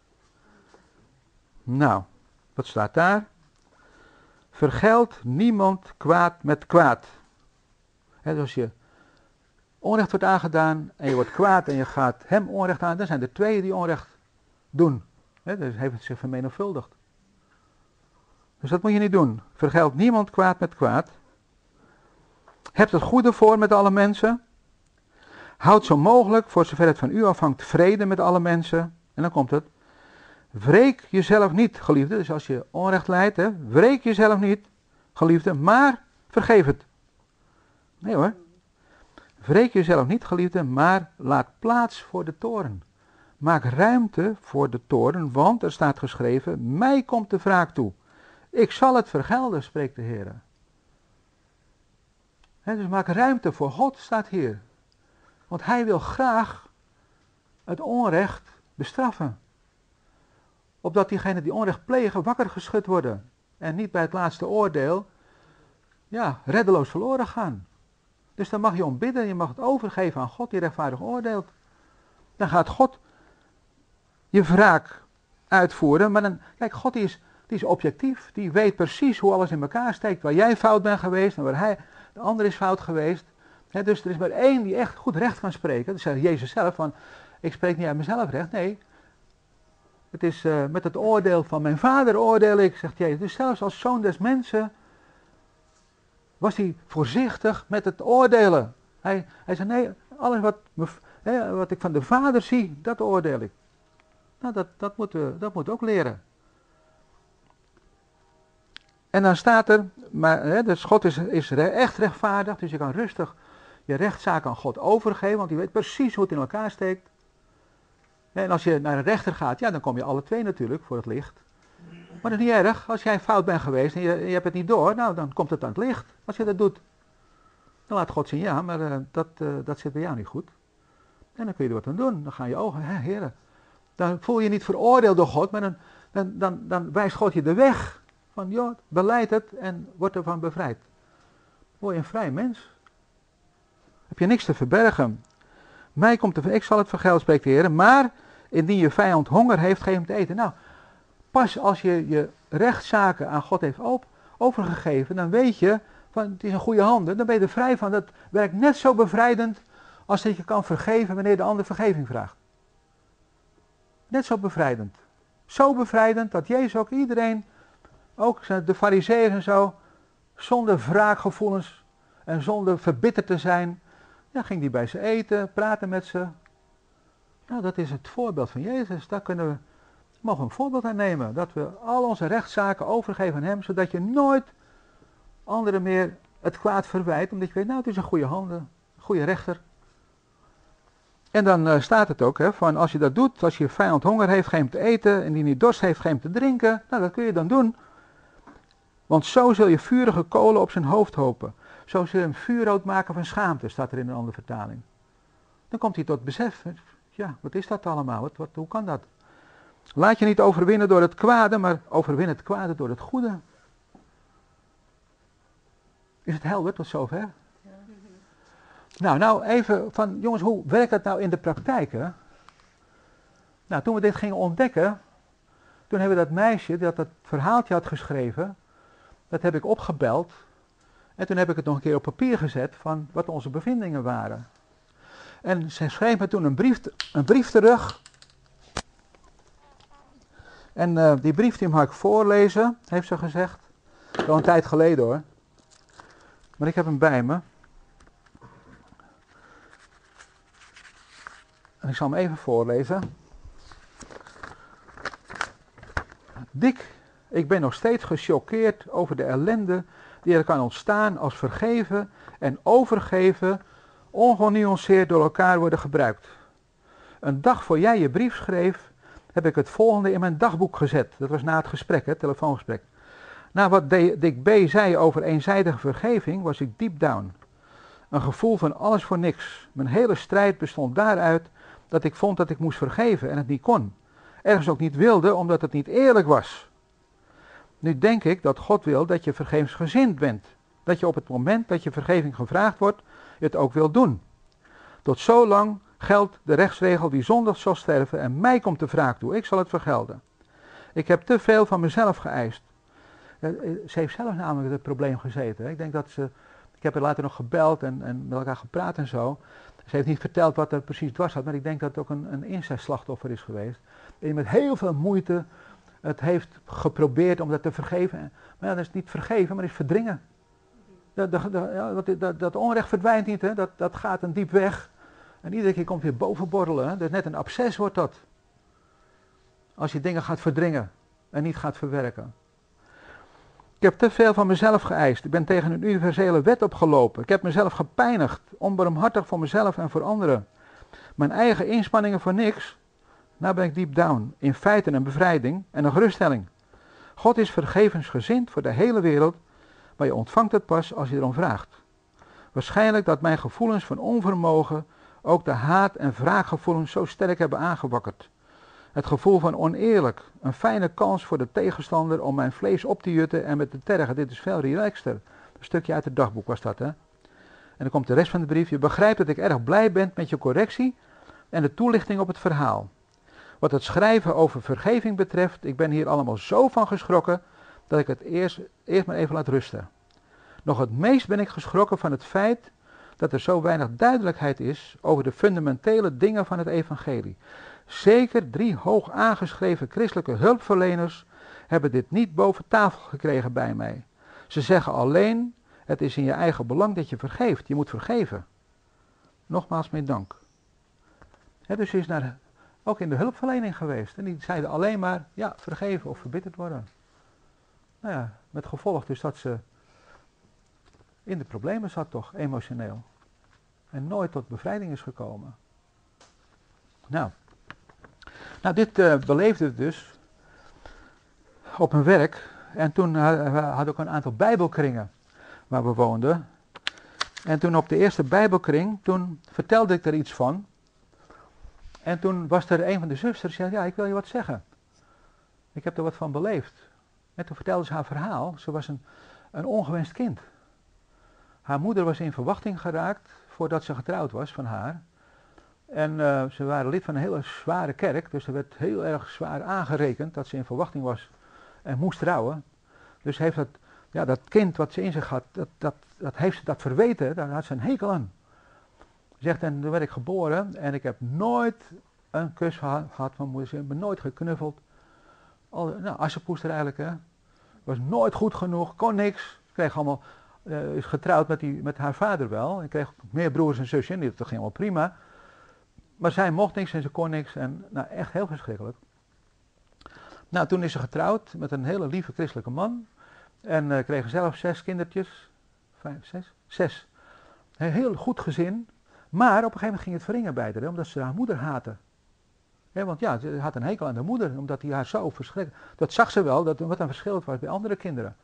Nou, wat staat daar? Vergeld niemand kwaad met kwaad. He, dus als je onrecht wordt aangedaan en je wordt kwaad en je gaat hem onrecht aan, dan zijn er twee die onrecht doen. He, dus heeft het zich vermenigvuldigd. Dus dat moet je niet doen. Vergeld niemand kwaad met kwaad. Heb het goede voor met alle mensen. Houd zo mogelijk, voor zover het van u afhangt, vrede met alle mensen. En dan komt het. Wreek jezelf niet, geliefde. Dus als je onrecht lijdt, hè, wreek jezelf niet, geliefde, maar vergeef het. Nee hoor. Wreek jezelf niet, geliefde, maar laat plaats voor de toorn. Maak ruimte voor de toorn, want er staat geschreven, mij komt de wraak toe. Ik zal het vergelden, spreekt de Heer. He, dus maak ruimte voor God, staat hier. Want hij wil graag het onrecht bestraffen. Opdat diegenen die onrecht plegen wakker geschud worden. En niet bij het laatste oordeel, ja, reddeloos verloren gaan. Dus dan mag je om bidden, je mag het overgeven aan God die rechtvaardig oordeelt. Dan gaat God je wraak uitvoeren. Maar dan, kijk, God die is, die is objectief. Die weet precies hoe alles in elkaar steekt. Waar jij fout bent geweest en waar hij, de ander is fout geweest. He, dus er is maar één die echt goed recht kan spreken. Dat zegt Jezus zelf van, ik spreek niet uit mezelf recht. Nee, het is uh, met het oordeel van mijn vader oordeel ik, zegt Jezus. Dus zelfs als zoon des mensen was hij voorzichtig met het oordelen. Hij, hij zei, nee, alles wat, me, hè, wat ik van de vader zie, dat oordeel ik. Nou, dat, dat moeten we dat moet ook leren. En dan staat er, maar hè, dus God is, is echt rechtvaardig, dus je kan rustig je rechtszaak aan God overgeven, want hij weet precies hoe het in elkaar steekt. En als je naar een rechter gaat, ja, dan kom je alle twee natuurlijk voor het licht. Maar dat is niet erg, als jij fout bent geweest en je, je hebt het niet door, nou, dan komt het aan het licht. Als je dat doet, dan laat God zien, ja, maar uh, dat, uh, dat zit bij jou niet goed. En dan kun je er wat aan doen, dan gaan je ogen, hè, heren. Dan voel je je niet veroordeeld door God, maar dan, dan, dan, dan wijst God je de weg. Van, joh, beleid het en word ervan bevrijd. Word je een vrij mens. Heb je niks te verbergen. Mij komt er, ik zal het vergelden, spreekt de Heer, maar indien je vijand honger heeft, geef hem te eten. Nou, pas als je je rechtszaken aan God heeft op, overgegeven, dan weet je, van, het is een goede handen, dan ben je er vrij van. Dat werkt net zo bevrijdend als dat je kan vergeven wanneer de ander vergeving vraagt. Net zo bevrijdend. Zo bevrijdend dat Jezus ook iedereen, ook de farizeeën en zo, zonder wraakgevoelens en zonder verbitterd te zijn, ja, ging die bij ze eten, praten met ze. Nou, dat is het voorbeeld van Jezus. Daar kunnen we, mogen we een voorbeeld aan nemen. Dat we al onze rechtszaken overgeven aan hem, zodat je nooit anderen meer het kwaad verwijt, omdat je weet, nou, het is een goede handen, een goede rechter. En dan uh, staat het ook, hè, van als je dat doet, als je vijand honger heeft, geef hem te eten, en die niet dorst heeft, geef hem te drinken. Nou, dat kun je dan doen. Want zo zul je vurige kolen op zijn hoofd hopen. Zo zul je hem vuurrood maken van schaamte, staat er in een andere vertaling. Dan komt hij tot besef. Ja, wat is dat allemaal? Wat, wat, hoe kan dat? Laat je niet overwinnen door het kwade, maar overwin het kwade door het goede. Is het helder tot zover? Ja. Nou, nou even van, jongens, hoe werkt dat nou in de praktijk? Hè? Nou, toen we dit gingen ontdekken, toen hebben we dat meisje dat dat verhaaltje had geschreven, dat heb ik opgebeld. En toen heb ik het nog een keer op papier gezet van wat onze bevindingen waren. En zij schreef me toen een brief, een brief terug. En uh, die brief die mag ik voorlezen, heeft ze gezegd. Wel een tijd geleden hoor. Maar ik heb hem bij me. En ik zal hem even voorlezen. Dick, ik ben nog steeds gechoqueerd over de ellende die er kan ontstaan als vergeven en overgeven ongenuanceerd door elkaar worden gebruikt. Een dag voor jij je brief schreef, heb ik het volgende in mijn dagboek gezet. Dat was na het gesprek, het telefoongesprek. Na wat Dick B. zei over eenzijdige vergeving, was ik deep down. Een gevoel van alles voor niks. Mijn hele strijd bestond daaruit dat ik vond dat ik moest vergeven en het niet kon. Ergens ook niet wilde, omdat het niet eerlijk was. Nu denk ik dat God wil dat je vergevensgezind bent. Dat je op het moment dat je vergeving gevraagd wordt, het ook wil doen. Tot zolang geldt de rechtsregel wie zondigt zal sterven en mij komt de wraak toe. Ik zal het vergelden. Ik heb te veel van mezelf geëist. Ze heeft zelf namelijk het probleem gezeten. Ik denk dat ze, ik heb haar later nog gebeld en, en met elkaar gepraat en zo. Ze heeft niet verteld wat er precies dwars zat, maar ik denk dat het ook een, een incestslachtoffer is geweest. Die met heel veel moeite het heeft geprobeerd om dat te vergeven. Maar ja, dat is niet vergeven, maar is verdringen. Dat, dat, dat, dat, dat onrecht verdwijnt niet, hè? Dat, dat gaat een diep weg. En iedere keer komt weer bovenborrelen. Hè? Dat is net een absces wordt dat. Als je dingen gaat verdringen en niet gaat verwerken. Ik heb te veel van mezelf geëist. Ik ben tegen een universele wet opgelopen. Ik heb mezelf gepijnigd, onbarmhartig voor mezelf en voor anderen. Mijn eigen inspanningen voor niks. Nou ben ik deep down. In feite een bevrijding en een geruststelling. God is vergevensgezind voor de hele wereld, maar je ontvangt het pas als je erom vraagt. Waarschijnlijk dat mijn gevoelens van onvermogen ook de haat- en wraakgevoelens zo sterk hebben aangewakkerd. Het gevoel van oneerlijk, een fijne kans voor de tegenstander om mijn vlees op te jutten en me te tergen. Dit is veel relaxter. Een stukje uit het dagboek was dat, hè. En dan komt de rest van de brief. Je begrijpt dat ik erg blij ben met je correctie en de toelichting op het verhaal. Wat het schrijven over vergeving betreft, ik ben hier allemaal zo van geschrokken dat ik het eerst, eerst maar even laat rusten. Nog het meest ben ik geschrokken van het feit dat er zo weinig duidelijkheid is over de fundamentele dingen van het evangelie. Zeker drie hoog aangeschreven christelijke hulpverleners hebben dit niet boven tafel gekregen bij mij. Ze zeggen alleen, het is in je eigen belang dat je vergeeft. Je moet vergeven. Nogmaals mijn dank. He, dus ze is naar, ook in de hulpverlening geweest. En die zeiden alleen maar, ja, vergeven of verbitterd worden. Nou ja, met gevolg dus dat ze in de problemen zat toch, emotioneel. En nooit tot bevrijding is gekomen. Nou, nou dit uh, beleefde ik dus op mijn werk. En toen uh, we hadden ook een aantal bijbelkringen waar we woonden. En toen op de eerste bijbelkring, toen vertelde ik er iets van. En toen was er een van de zusters die zei, ja, ik wil je wat zeggen. Ik heb er wat van beleefd. En toen vertelde ze haar verhaal. Ze was een, een ongewenst kind. Haar moeder was in verwachting geraakt voordat ze getrouwd was van haar. En uh, ze waren lid van een hele zware kerk, dus er werd heel erg zwaar aangerekend dat ze in verwachting was en moest trouwen. Dus heeft dat, ja, dat kind wat ze in zich had, dat, dat, dat heeft ze dat verweten, daar had ze een hekel aan. Ze zegt, en toen werd ik geboren en ik heb nooit een kus gehad van mijn moeder, ze heeft me nooit geknuffeld. Al, nou, assenpoester eigenlijk, hè. Was nooit goed genoeg, kon niks, kreeg allemaal... Uh, is getrouwd met, die, met haar vader wel. Ik kreeg meer broers en zusjes, dat ging helemaal prima. Maar zij mocht niks en ze kon niks. En nou, echt heel verschrikkelijk. Nou, toen is ze getrouwd met een hele lieve christelijke man. En uh, kregen zelf zes kindertjes. Vijf, zes? Zes. Een heel goed gezin. Maar op een gegeven moment ging het verringen bij haar, omdat ze haar moeder haatte. Ja, want ja, ze had een hekel aan de moeder, omdat hij haar zo verschrikkelijk... Dat zag ze wel, dat wat een verschil was bij andere kinderen.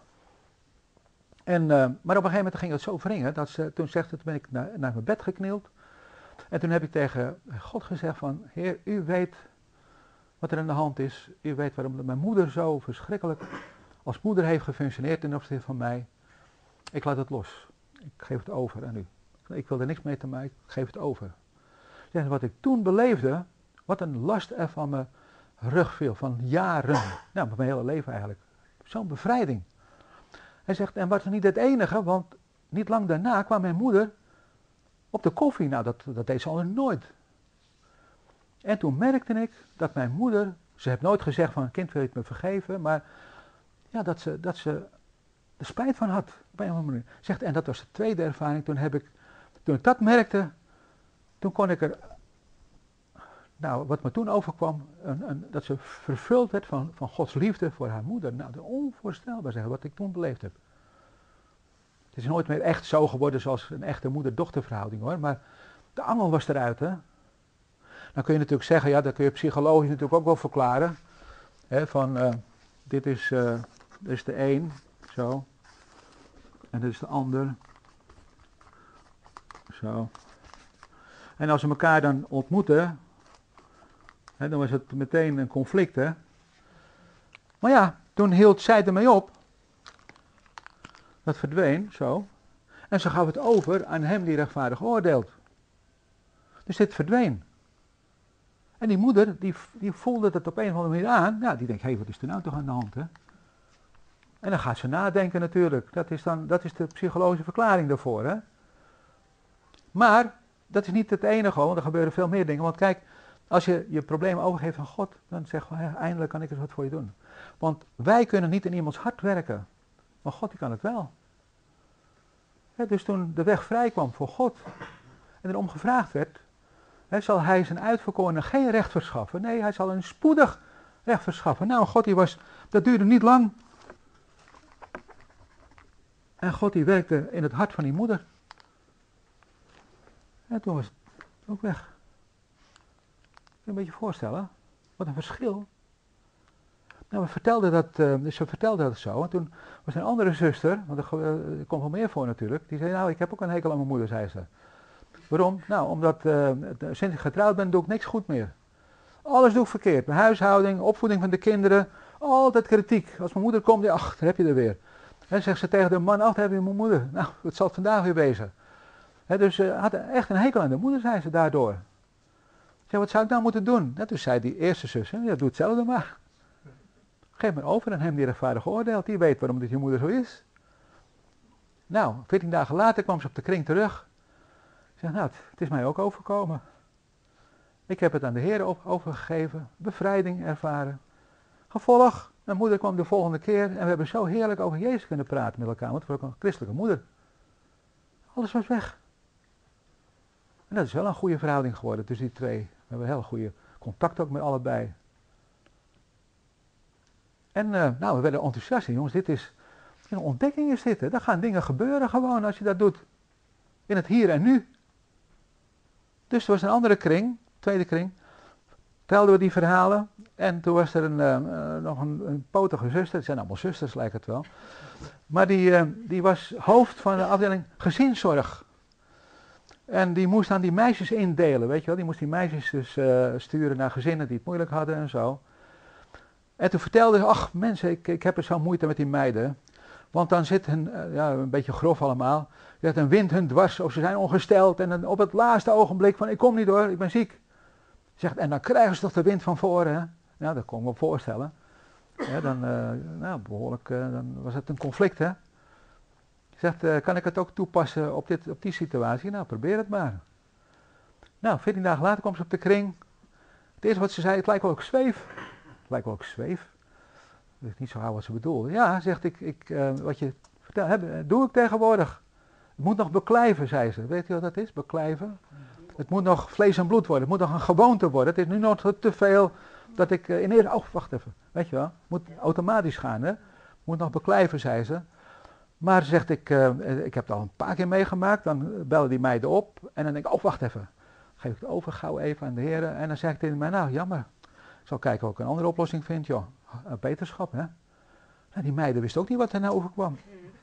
En, uh, maar op een gegeven moment ging het zo wringen, dat ze, toen zegt ze, toen ben ik naar, naar mijn bed geknield. En toen heb ik tegen God gezegd van, Heer, u weet wat er aan de hand is. U weet waarom mijn moeder zo verschrikkelijk als moeder heeft gefunctioneerd ten opzichte van mij. Ik laat het los. Ik geef het over aan u. Ik wil er niks mee te maken, ik geef het over. En wat ik toen beleefde, wat een last er van mijn rug viel, van jaren. Nou, mijn hele leven eigenlijk. Zo'n bevrijding. Hij zegt, en was niet het enige, want niet lang daarna kwam mijn moeder op de koffie. Nou, dat, dat deed ze al nooit. En toen merkte ik dat mijn moeder, ze heeft nooit gezegd van, kind, wil je het me vergeven, maar ja, dat ze, dat ze er spijt van had. Op een of andere manier. Zegt, en dat was de tweede ervaring, toen heb ik, toen ik dat merkte, toen kon ik er Nou, wat me toen overkwam, een, een, dat ze vervuld werd van, van Gods liefde voor haar moeder. Nou, dat is onvoorstelbaar zeggen, wat ik toen beleefd heb. Het is nooit meer echt zo geworden zoals een echte moeder-dochterverhouding hoor, maar de angel was eruit hè. Dan kun je natuurlijk zeggen, ja, dat kun je psychologisch natuurlijk ook wel verklaren. Hè, van, uh, dit, is, uh, dit is de een, zo. En dit is de ander. Zo. En als ze elkaar dan ontmoeten, hè, dan was het meteen een conflict, hè. Maar ja, toen hield zij ermee op. Dat verdween, zo. En ze gaf het over aan hem die rechtvaardig oordeelt. Dus dit verdween. En die moeder, die, die voelde het op een of andere manier aan. Ja, die denkt, hé, hey, wat is er nou toch aan de hand, hè? En dan gaat ze nadenken natuurlijk. Dat is, dan, dat is de psychologische verklaring daarvoor, hè? Maar, dat is niet het enige, want er gebeuren veel meer dingen. Want kijk, als je je probleem overgeeft aan God, dan zeg je, ja, eindelijk kan ik eens wat voor je doen. Want wij kunnen niet in iemands hart werken. Maar God, die kan het wel. Ja, dus toen de weg vrij kwam voor God, en erom gevraagd werd, hè, zal hij zijn uitverkorenen geen recht verschaffen. Nee, hij zal een spoedig recht verschaffen. Nou, God die was, dat duurde niet lang. En God die werkte in het hart van die moeder. En toen was het ook weg. Kun je een beetje voorstellen? Wat een verschil. Nou, we vertelden dat, uh, dus ze vertelde dat zo. En toen was een andere zuster, want er, uh, er komt wel meer voor natuurlijk. Die zei, nou, ik heb ook een hekel aan mijn moeder, zei ze. Waarom? Nou, omdat uh, sinds ik getrouwd ben, doe ik niks goed meer. Alles doe ik verkeerd. Mijn huishouding, opvoeding van de kinderen, altijd kritiek. Als mijn moeder komt, ja, ach, daar heb je er weer. En zegt ze tegen de man, ach, daar heb je mijn moeder. Nou, het zal vandaag weer wezen. He, dus ze uh, had echt een hekel aan de moeder, zei ze daardoor. Ze zei, wat zou ik nou moeten doen? Ja, toen zei die eerste zus, ja, doe hetzelfde maar. Geef maar over aan hem die rechtvaardig oordeelt. Die weet waarom dit je moeder zo is. Nou, veertien dagen later kwam ze op de kring terug. Ze zei, nou, het, het is mij ook overkomen. Ik heb het aan de Heer overgegeven. Bevrijding ervaren. Gevolg, mijn moeder kwam de volgende keer. En we hebben zo heerlijk over Jezus kunnen praten met elkaar. Want het was ook een christelijke moeder. Alles was weg. En dat is wel een goede verhouding geworden tussen die twee. We hebben heel goede contact ook met allebei. En uh, nou, we werden enthousiast. Jongens, dit is een ontdekking is dit. Hè. Er gaan dingen gebeuren gewoon als je dat doet. In het hier en nu. Dus er was een andere kring, tweede kring. Telden we die verhalen. En toen was er een, uh, nog een, een potige zuster. Het zijn allemaal zusters, lijkt het wel. Maar die, uh, die was hoofd van de afdeling gezinszorg. En die moest dan die meisjes indelen, weet je wel. Die moest die meisjes dus uh, sturen naar gezinnen die het moeilijk hadden en zo. En toen vertelde ze, ach mensen, ik, ik heb er zo moeite met die meiden. Want dan zit hun, uh, ja, een beetje grof allemaal. Je een wind hun dwars of ze zijn ongesteld. En dan op het laatste ogenblik van, ik kom niet hoor, ik ben ziek. Zegt, en dan krijgen ze toch de wind van voren. Hè? Nou, dat kon ik me voorstellen. Ja, dan, uh, nou, behoorlijk, uh, dan was het een conflict, hè. Zegt, uh, kan ik het ook toepassen op, dit, op die situatie? Nou, probeer het maar. Nou, veertien dagen later kwam ze op de kring. Het eerste wat ze zei, het lijkt wel ook zweef. Het lijkt wel ook zweef. Ik weet niet zo gauw wat ze bedoelde. Ja, zegt ik, ik uh, wat je vertelt, heb, doe ik tegenwoordig. Het moet nog beklijven, zei ze. Weet u wat dat is, beklijven? Het moet nog vlees en bloed worden. Het moet nog een gewoonte worden. Het is nu nog te veel dat ik uh, in eerste... Oh, wacht even. Weet je wel, het moet automatisch gaan, hè. Het moet nog beklijven, zei ze. Maar zegt ik, uh, ik heb het al een paar keer meegemaakt. Dan bellen die meiden op. En dan denk ik, oh, wacht even. Geef ik het over, gauw even aan de heren. En dan zeg ik tegen mij, nou, jammer. Ik zal kijken of ik een andere oplossing vind, joh. Beterschap, hè. Nou, die meiden wisten ook niet wat er nou overkwam.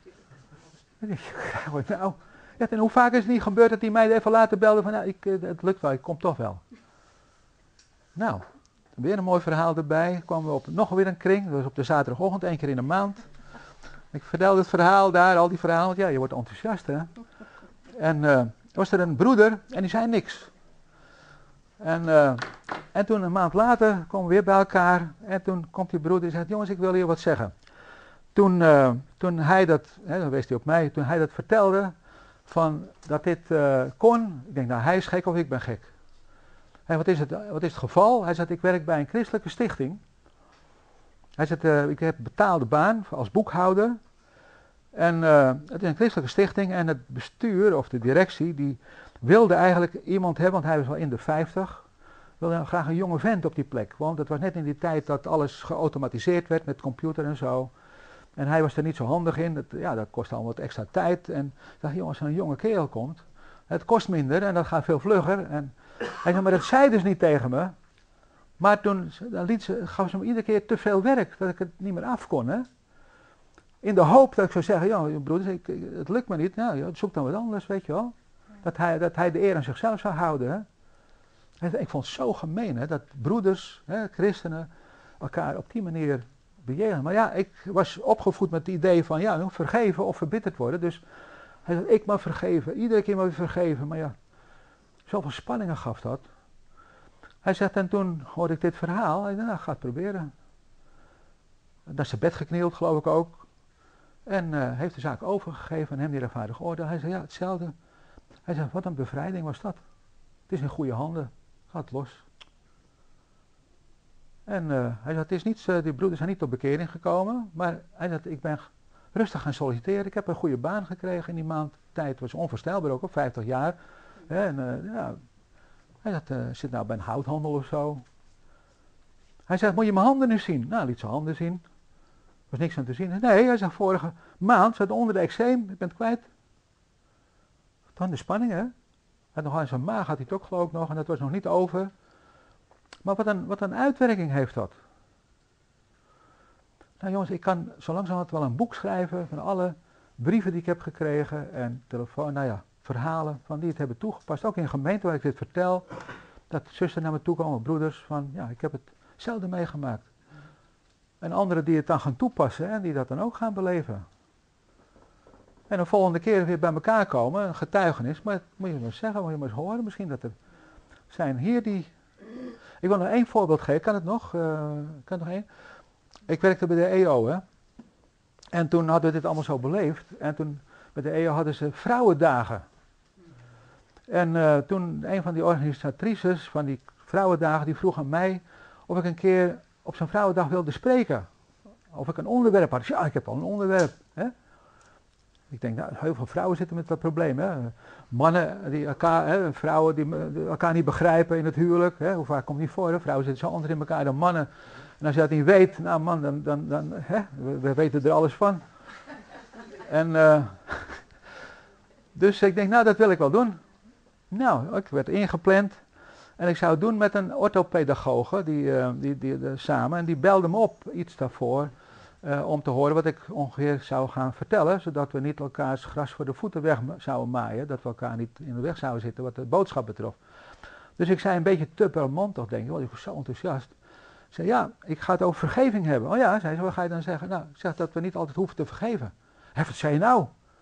Nou, ja, en hoe vaak is het niet gebeurd dat die meiden even later belden van, nou, ik, het lukt wel, ik kom toch wel. Nou, weer een mooi verhaal erbij. Kwamen we op nog weer een kring, dat was op de zaterdagochtend, één keer in de maand. Ik vertelde het verhaal daar, al die verhalen, want ja, je wordt enthousiast, hè. En uh, was er een broeder en die zei niks. En, uh, en toen een maand later komen we weer bij elkaar en toen komt die broeder en zegt, jongens, ik wil hier wat zeggen. Toen, uh, toen hij dat, hè, dan wees hij op mij, toen hij dat vertelde, van dat dit uh, kon, ik denk, nou hij is gek of ik ben gek. En wat is het, wat is het geval? Hij zegt, ik werk bij een christelijke stichting. Hij zegt, uh, ik heb een betaalde baan als boekhouder. En uh, het is een christelijke stichting en het bestuur of de directie, die wilde eigenlijk iemand hebben, want hij was al in de vijftig. wilde graag een jonge vent op die plek. Want het was net in die tijd dat alles geautomatiseerd werd met computer en zo. En hij was er niet zo handig in. Dat, ja, dat kost allemaal wat extra tijd. En ik dacht, jongens, als er een jonge kerel komt, het kost minder en dat gaat veel vlugger. En hij zei, maar dat zei dus niet tegen me. Maar toen dan liet ze, gaf ze me iedere keer te veel werk, dat ik het niet meer af kon. Hè? In de hoop dat ik zou zeggen, ja, broeders, ik, het lukt me niet. Nou, ja, zoek dan wat anders, weet je wel. Dat hij, dat hij de eer aan zichzelf zou houden. Hè? En ik vond het zo gemeen, hè, dat broeders, hè, christenen, elkaar op die manier bejegenen. Maar ja, ik was opgevoed met het idee van, ja, vergeven of verbitterd worden. Dus hij zei, ik mag vergeven, iedere keer mag ik vergeven. Maar ja, zoveel spanningen gaf dat. Hij zegt, en toen hoorde ik dit verhaal. Hij zei, nou, ga het proberen. Naar zijn bed geknield, geloof ik ook. En uh, heeft de zaak overgegeven aan hem die rechtvaardig oordeel. Hij zei, ja, hetzelfde. Hij zei, wat een bevrijding was dat. Het is in goede handen. Gaat los. En uh, hij zei, het is niet, uh, die broeders zijn niet tot bekering gekomen. Maar hij zei, ik ben rustig gaan solliciteren. Ik heb een goede baan gekregen in die maand tijd. Het was onvoorstelbaar ook, op vijftig jaar. En uh, ja... Hij zegt, uh, zit nou bij een houthandel of zo. Hij zegt, moet je mijn handen nu zien? Nou, liet zijn handen zien. Er was niks aan te zien. Nee, hij zegt, vorige maand zat onder de eczeem, ik ben het kwijt. Van de spanning, hè. En nog aan zijn maag had hij het ook geloof ik nog, en dat was nog niet over. Maar wat een, wat een uitwerking heeft dat. Nou jongens, ik kan zo langzamerhand wel een boek schrijven van alle brieven die ik heb gekregen en telefoon, nou ja. Verhalen van die het hebben toegepast. Ook in gemeenten waar ik dit vertel. Dat zussen naar me toe komen, broeders. Van ja, ik heb het zelden meegemaakt. En anderen die het dan gaan toepassen. En die dat dan ook gaan beleven. En de volgende keer weer bij elkaar komen. Een getuigenis. Maar moet je maar eens zeggen. Moet je maar eens horen. Misschien dat er zijn hier die... Ik wil nog één voorbeeld geven. Kan het nog? Uh, kan het nog één? Ik werkte bij de E O. Hè? En toen hadden we dit allemaal zo beleefd. En toen bij de E O hadden ze vrouwendagen. En uh, toen een van die organisatrices van die vrouwendagen, die vroeg aan mij of ik een keer op zo'n vrouwendag wilde spreken. Of ik een onderwerp had. Ja, ik heb al een onderwerp. Hè? Ik denk, nou, heel veel vrouwen zitten met dat probleem. Hè? Mannen, die elkaar, hè, vrouwen die elkaar niet begrijpen in het huwelijk. Hè? Hoe vaak komt niet voor? Hè? Vrouwen zitten zo anders in elkaar dan mannen. En als je dat niet weet, nou man, dan, dan, dan hè? We, we weten er alles van. En uh, dus ik denk, nou, dat wil ik wel doen. Nou, ik werd ingepland en ik zou het doen met een orthopedagoge, die, uh, die, die, die, samen, en die belde me op iets daarvoor, uh, om te horen wat ik ongeveer zou gaan vertellen, zodat we niet elkaars gras voor de voeten weg zouden maaien, dat we elkaar niet in de weg zouden zitten wat de boodschap betrof. Dus ik zei een beetje te permanent, denk ik, want ik was zo enthousiast. Ik zei, ja, ik ga het over vergeving hebben. Oh ja, zei ze, wat ga je dan zeggen? Nou, ik zeg dat we niet altijd hoeven te vergeven. Hé, wat zei je nou?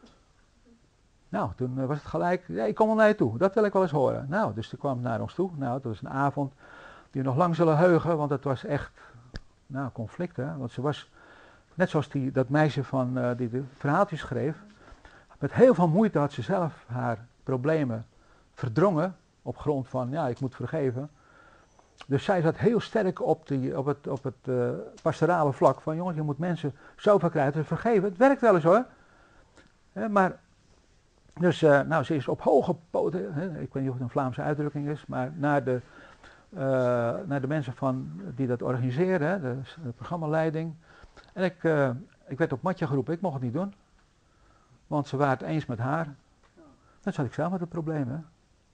Nou, toen uh, was het gelijk, ja, ik kom wel naar je toe, dat wil ik wel eens horen. Nou, dus ze kwam naar ons toe. Nou, dat was een avond die we nog lang zullen heugen, want het was echt, nou, conflict, hè. Want ze was, net zoals die, dat meisje van, uh, die de verhaaltjes schreef, met heel veel moeite had ze zelf haar problemen verdrongen, op grond van, ja, ik moet vergeven. Dus zij zat heel sterk op, die, op het, op het uh, pastorale vlak van, jongens, je moet mensen zoveel krijgen te vergeven. Het werkt wel eens hoor. Hè, maar... Dus uh, nou, ze is op hoge poten, hè, ik weet niet of het een Vlaamse uitdrukking is, maar naar de, uh, naar de mensen van, die dat organiseren, hè, de, de programmaleiding. En ik, uh, ik werd op matje geroepen, ik mocht het niet doen. Want ze waren het eens met haar. Dan zat ik zelf met het probleem, hè.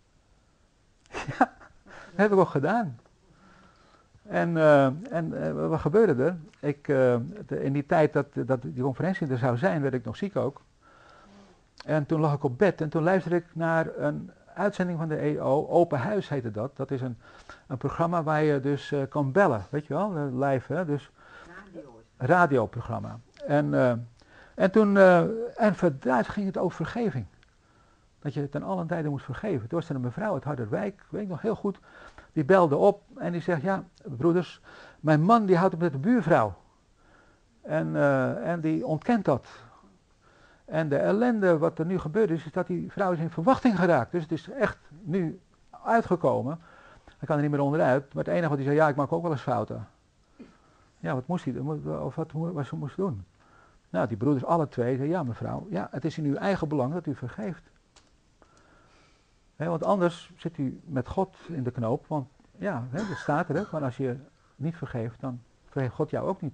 Ja, dat heb ik ook gedaan. En, uh, en uh, wat gebeurde er? Ik, uh, de, in die tijd dat, dat die conferentie er zou zijn, werd ik nog ziek ook. En toen lag ik op bed en toen luisterde ik naar een uitzending van de E O, Open Huis heette dat. Dat is een, een programma waar je dus uh, kan bellen, weet je wel, uh, live, hè, dus radioprogramma. En, uh, en toen, uh, en verdraaid ging het over vergeving. Dat je ten allen tijde moet vergeven. Toen was er een mevrouw uit Harderwijk, weet ik nog heel goed, die belde op en die zegt, ja, broeders, mijn man die houdt op met de buurvrouw. En, uh, en die ontkent dat. En de ellende wat er nu gebeurd is, is dat die vrouw is in verwachting geraakt. Dus het is echt nu uitgekomen. Hij kan er niet meer onderuit. Maar het enige wat hij zei, ja, ik maak ook wel eens fouten. Ja, wat moest hij of wat, wat ze moest doen? Nou, die broeders alle twee zeiden, ja mevrouw, ja, het is in uw eigen belang dat u vergeeft. He, want anders zit u met God in de knoop, want ja, hè, dat staat er, hè, maar als je niet vergeeft, dan vergeeft God jou ook niet.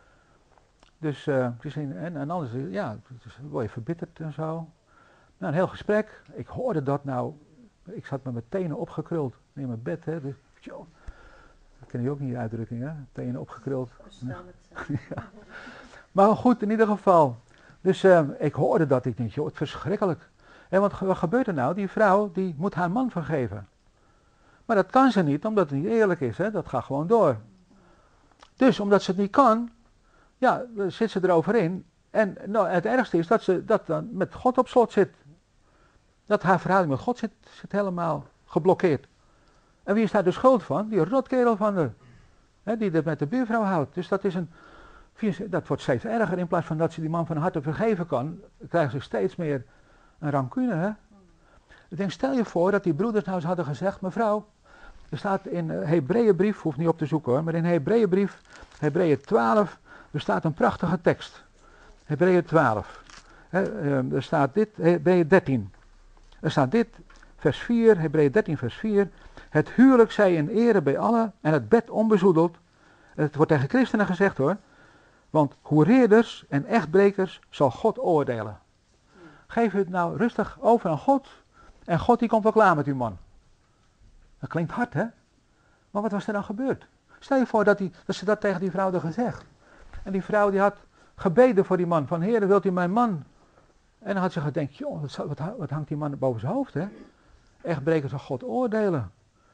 Dus, uh, en, en anders, ja, dus word je verbitterd en zo. Nou, een heel gesprek. Ik hoorde dat nou, ik zat met mijn tenen opgekruld in mijn bed, hè. Dus, joh, dat ken je ook niet, die uitdrukking, hè? Tenen opgekruld. Ja. Ja. Maar goed, in ieder geval. Dus uh, ik hoorde dat, ik denk, joh, het verschrikkelijk. En wat, wat gebeurt er nou? Die vrouw, die moet haar man vergeven. Maar dat kan ze niet, omdat het niet eerlijk is, hè? Dat gaat gewoon door. Dus, omdat ze het niet kan, ja, dan zit ze erover in. En nou, het ergste is dat ze dat dan met God op slot zit. Dat haar verhouding met God zit, zit helemaal geblokkeerd. En wie is daar de schuld van? Die rotkerel van haar. Hè, die het met de buurvrouw houdt. Dus dat is een, dat wordt steeds erger. In plaats van dat ze die man van harte vergeven kan, krijgen ze steeds meer een rancune. Hè? Ik denk, stel je voor dat die broeders nou eens hadden gezegd, mevrouw, er staat in Hebreeënbrief, hoeft niet op te zoeken hoor, maar in Hebreeënbrief, Hebreeën twaalf, er staat een prachtige tekst. Hebreeën twaalf. He, er staat dit, Hebreeën dertien. Er staat dit, vers vier, Hebreeën dertien, vers vier. Het huwelijk zij in ere bij allen en het bed onbezoedeld. Het wordt tegen christenen gezegd hoor. Want hoereerders en echtbrekers zal God oordelen. Geef het nou rustig over aan God. En God die komt wel klaar met uw man. Dat klinkt hard hè. Maar wat was er dan gebeurd? Stel je voor dat, die, dat ze dat tegen die vrouw hadden gezegd. En die vrouw die had gebeden voor die man. Van Heer, wilt u mijn man? En dan had ze gedacht, joh, wat, wat hangt die man boven zijn hoofd hè. Echtbrekers zal God oordelen.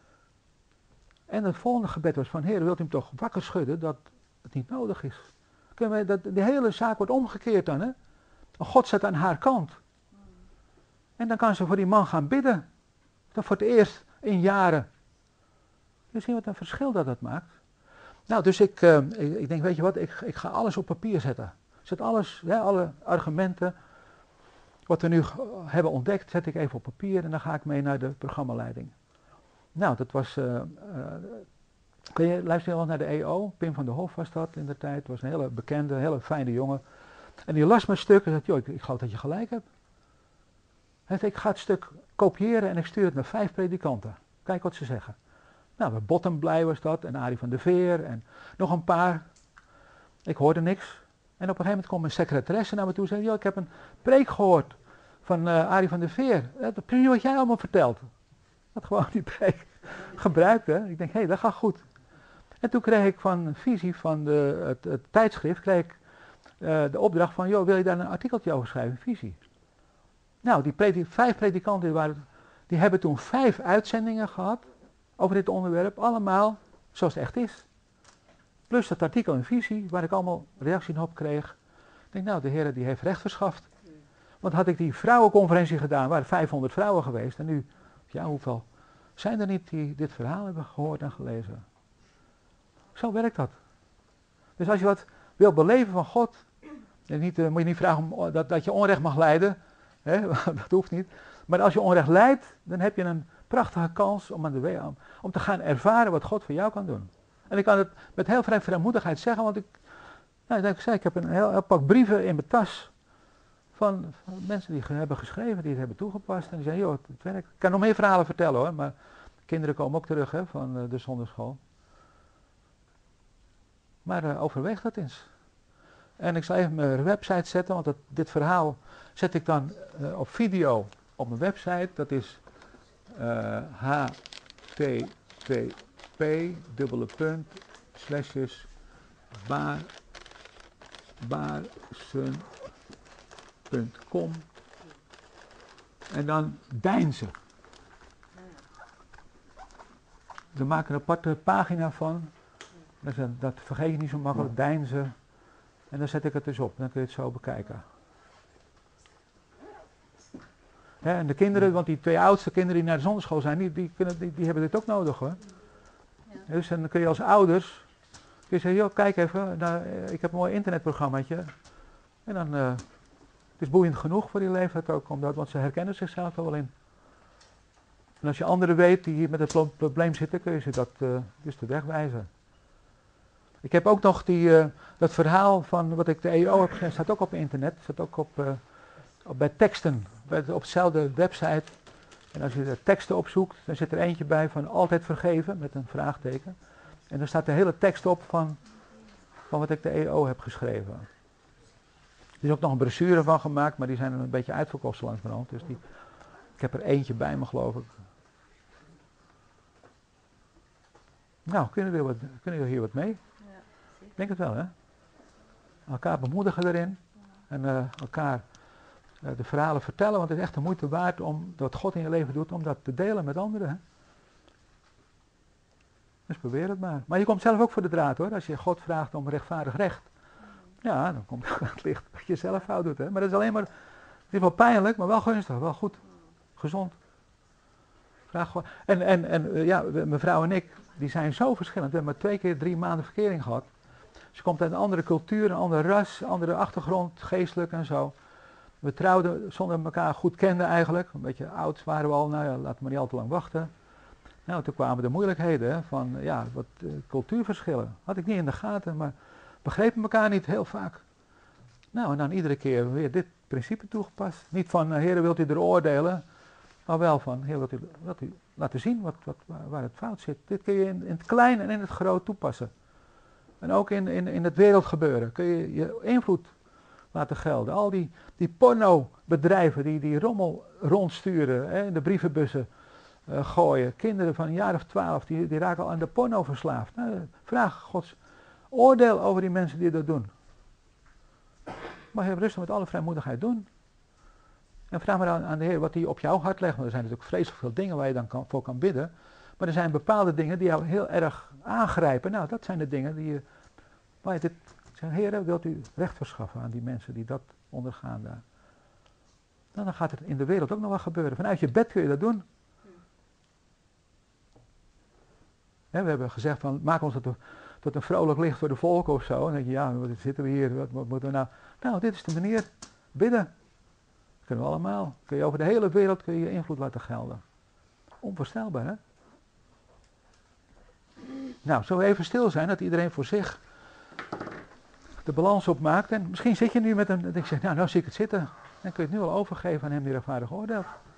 En het volgende gebed was van Heer, wilt u hem toch wakker schudden dat het niet nodig is. Kunnen we, dat, de hele zaak wordt omgekeerd dan hè. God zit aan haar kant. En dan kan ze voor die man gaan bidden. Dat voor het eerst in jaren. Je ziet wat een verschil dat dat maakt. Nou, dus ik, uh, ik, ik denk, weet je wat, ik, ik ga alles op papier zetten. Zet alles, hè, alle argumenten, wat we nu hebben ontdekt, zet ik even op papier en dan ga ik mee naar de programmaleiding. Nou, dat was, uh, uh, kun je luisteren wel naar de E O, Pim van der Hof was dat in de tijd, was een hele bekende, hele fijne jongen. En die las mijn stuk en zei, joh, ik, ik geloof dat je gelijk hebt. Hij zei, ik ga het stuk kopiëren en ik stuur het naar vijf predikanten. Kijk wat ze zeggen. Nou, bij Bottomblij was dat en Arie van der Veer en nog een paar. Ik hoorde niks. En op een gegeven moment kwam mijn secretaresse naar me toe en zei, joh, ik heb een preek gehoord van uh, Arie van der Veer. Dat precies wat jij allemaal vertelt. Dat gewoon die preek gebruikt, hè. Ik denk, hé, hey, dat gaat goed. En toen kreeg ik van Visie, van de, het, het tijdschrift, kreeg ik uh, de opdracht van, joh, wil je daar een artikeltje over schrijven, Visie? Nou, die predik, vijf predikanten, die, waren, die hebben toen vijf uitzendingen gehad over dit onderwerp, allemaal zoals het echt is. Plus dat artikel in Visie, waar ik allemaal reacties op kreeg. Ik denk, nou, de Heer die heeft recht verschaft. Want had ik die vrouwenconferentie gedaan, waren vijfhonderd vrouwen geweest. En nu, ja, hoeveel zijn er niet die dit verhaal hebben gehoord en gelezen? Zo werkt dat. Dus als je wat wilt beleven van God, en niet, uh, moet je niet vragen om, dat, dat je onrecht mag lijden. Hè, dat hoeft niet. Maar als je onrecht lijdt, dan heb je een prachtige kans om, aan de we- om, om te gaan ervaren wat God voor jou kan doen. En ik kan het met heel veel vrijmoedigheid zeggen, want ik, nou, ik, zei, ik heb een heel, heel pak brieven in mijn tas van, van mensen die hebben geschreven, die het hebben toegepast. En die zeiden, joh, het werkt. Ik kan nog meer verhalen vertellen hoor, maar kinderen komen ook terug hè, van uh, de zonderschool. Maar uh, overweeg dat eens. En ik zal even mijn website zetten, want dat, dit verhaal zet ik dan uh, op video op mijn website. Dat is uh, h t t p dubbele punt slashes baar baarsen punt com en dan deinzen. We maken een aparte pagina van. Dat, is een, dat vergeet je niet zo makkelijk, deinzen. En dan zet ik het dus op, dan kun je het zo bekijken. Ja, en de kinderen, want die twee oudste kinderen die naar de zonderschool zijn, die, die, kunnen, die, die hebben dit ook nodig hoor. Ja. Dus dan kun je als ouders, kun je zeggen, joh, kijk even, nou, ik heb een mooi internetprogrammaatje. En dan, uh, het is boeiend genoeg voor die leeftijd ook, omdat, want ze herkennen zichzelf er wel in. En als je anderen weet die hier met het probleem zitten, kun je ze dat uh, dus de weg wijzen. Ik heb ook nog die, uh, dat verhaal van wat ik de E O heb gezegd, staat ook op internet, staat ook op, uh, op bij teksten, bij, op dezelfde website En als je de teksten opzoekt, dan zit er eentje bij van altijd vergeven, met een vraagteken. En dan staat de hele tekst op van, van wat ik de E O heb geschreven. Er is ook nog een brochure van gemaakt, maar die zijn een beetje uitverkocht zo langzamerhand. Dus die, ik heb er eentje bij me, geloof ik. Nou, kunnen we, wat, kunnen we hier wat mee? Ja, Ik denk het wel, hè? Elkaar bemoedigen erin. En uh, elkaar uh, de verhalen vertellen, want het is echt de moeite waard om wat God in je leven doet, om dat te delen met anderen. Hè? Dus probeer het maar. Maar je komt zelf ook voor de draad, hoor. Als je God vraagt om rechtvaardig recht. Ja, dan komt het licht dat je zelf fout doet. Hè? Maar dat is alleen maar, het is wel pijnlijk, maar wel gunstig, wel goed. Gezond. Vraag gewoon. En, en, en uh, ja, mevrouw en ik, die zijn zo verschillend. We hebben maar twee keer drie maanden verkering gehad. Ze komt uit een andere cultuur, een andere ras, een andere achtergrond, geestelijk en zo. We trouwden zonder we elkaar goed kenden eigenlijk. Een beetje oud waren we al, nou ja, laten we maar niet al te lang wachten. Nou, toen kwamen de moeilijkheden hè, van, ja, wat uh, cultuurverschillen. Had ik niet in de gaten, maar begrepen elkaar niet heel vaak. Nou, en dan iedere keer weer dit principe toegepast. Niet van, uh, heren, wilt u er oordelen? Maar wel van, heer, wilt u, wilt u laten zien wat, wat, waar, waar het fout zit. Dit kun je in, in het klein en in het groot toepassen. En ook in, in, in het wereldgebeuren kun je je invloed laten gelden. Al die, die pornobedrijven die die rommel rondsturen, hè, in de brievenbussen uh, gooien. Kinderen van een jaar of twaalf, die, die raken al aan de porno verslaafd. Nou, vraag Gods oordeel over die mensen die dat doen. Maar je rustig met alle vrijmoedigheid doen. En vraag maar aan, aan de Heer wat hij op jouw hart legt. Want er zijn natuurlijk vreselijk veel dingen waar je dan kan, voor kan bidden. Maar er zijn bepaalde dingen die jou heel erg aangrijpen. Nou, dat zijn de dingen die je, waar je dit, zeg, Heer, wilt u recht verschaffen aan die mensen die dat ondergaan daar. Nou, dan gaat het in de wereld ook nog wat gebeuren. Vanuit je bed kun je dat doen. He, we hebben gezegd van, maak ons tot een, tot een vrolijk licht voor de volken of zo. En dan denk je, ja, wat zitten we hier, wat, wat moeten we nou? Nou, dit is de manier, bidden. Dat kunnen we allemaal. Kun je over de hele wereld kun je, je invloed laten gelden. Onvoorstelbaar, hè? Nou, zullen we even stil zijn, dat iedereen voor zich de balans opmaakt. En misschien zit je nu met een, dan denk je, nou, nou zie ik het zitten. Dan kun je het nu al overgeven aan hem die rechtvaardig oordeelt.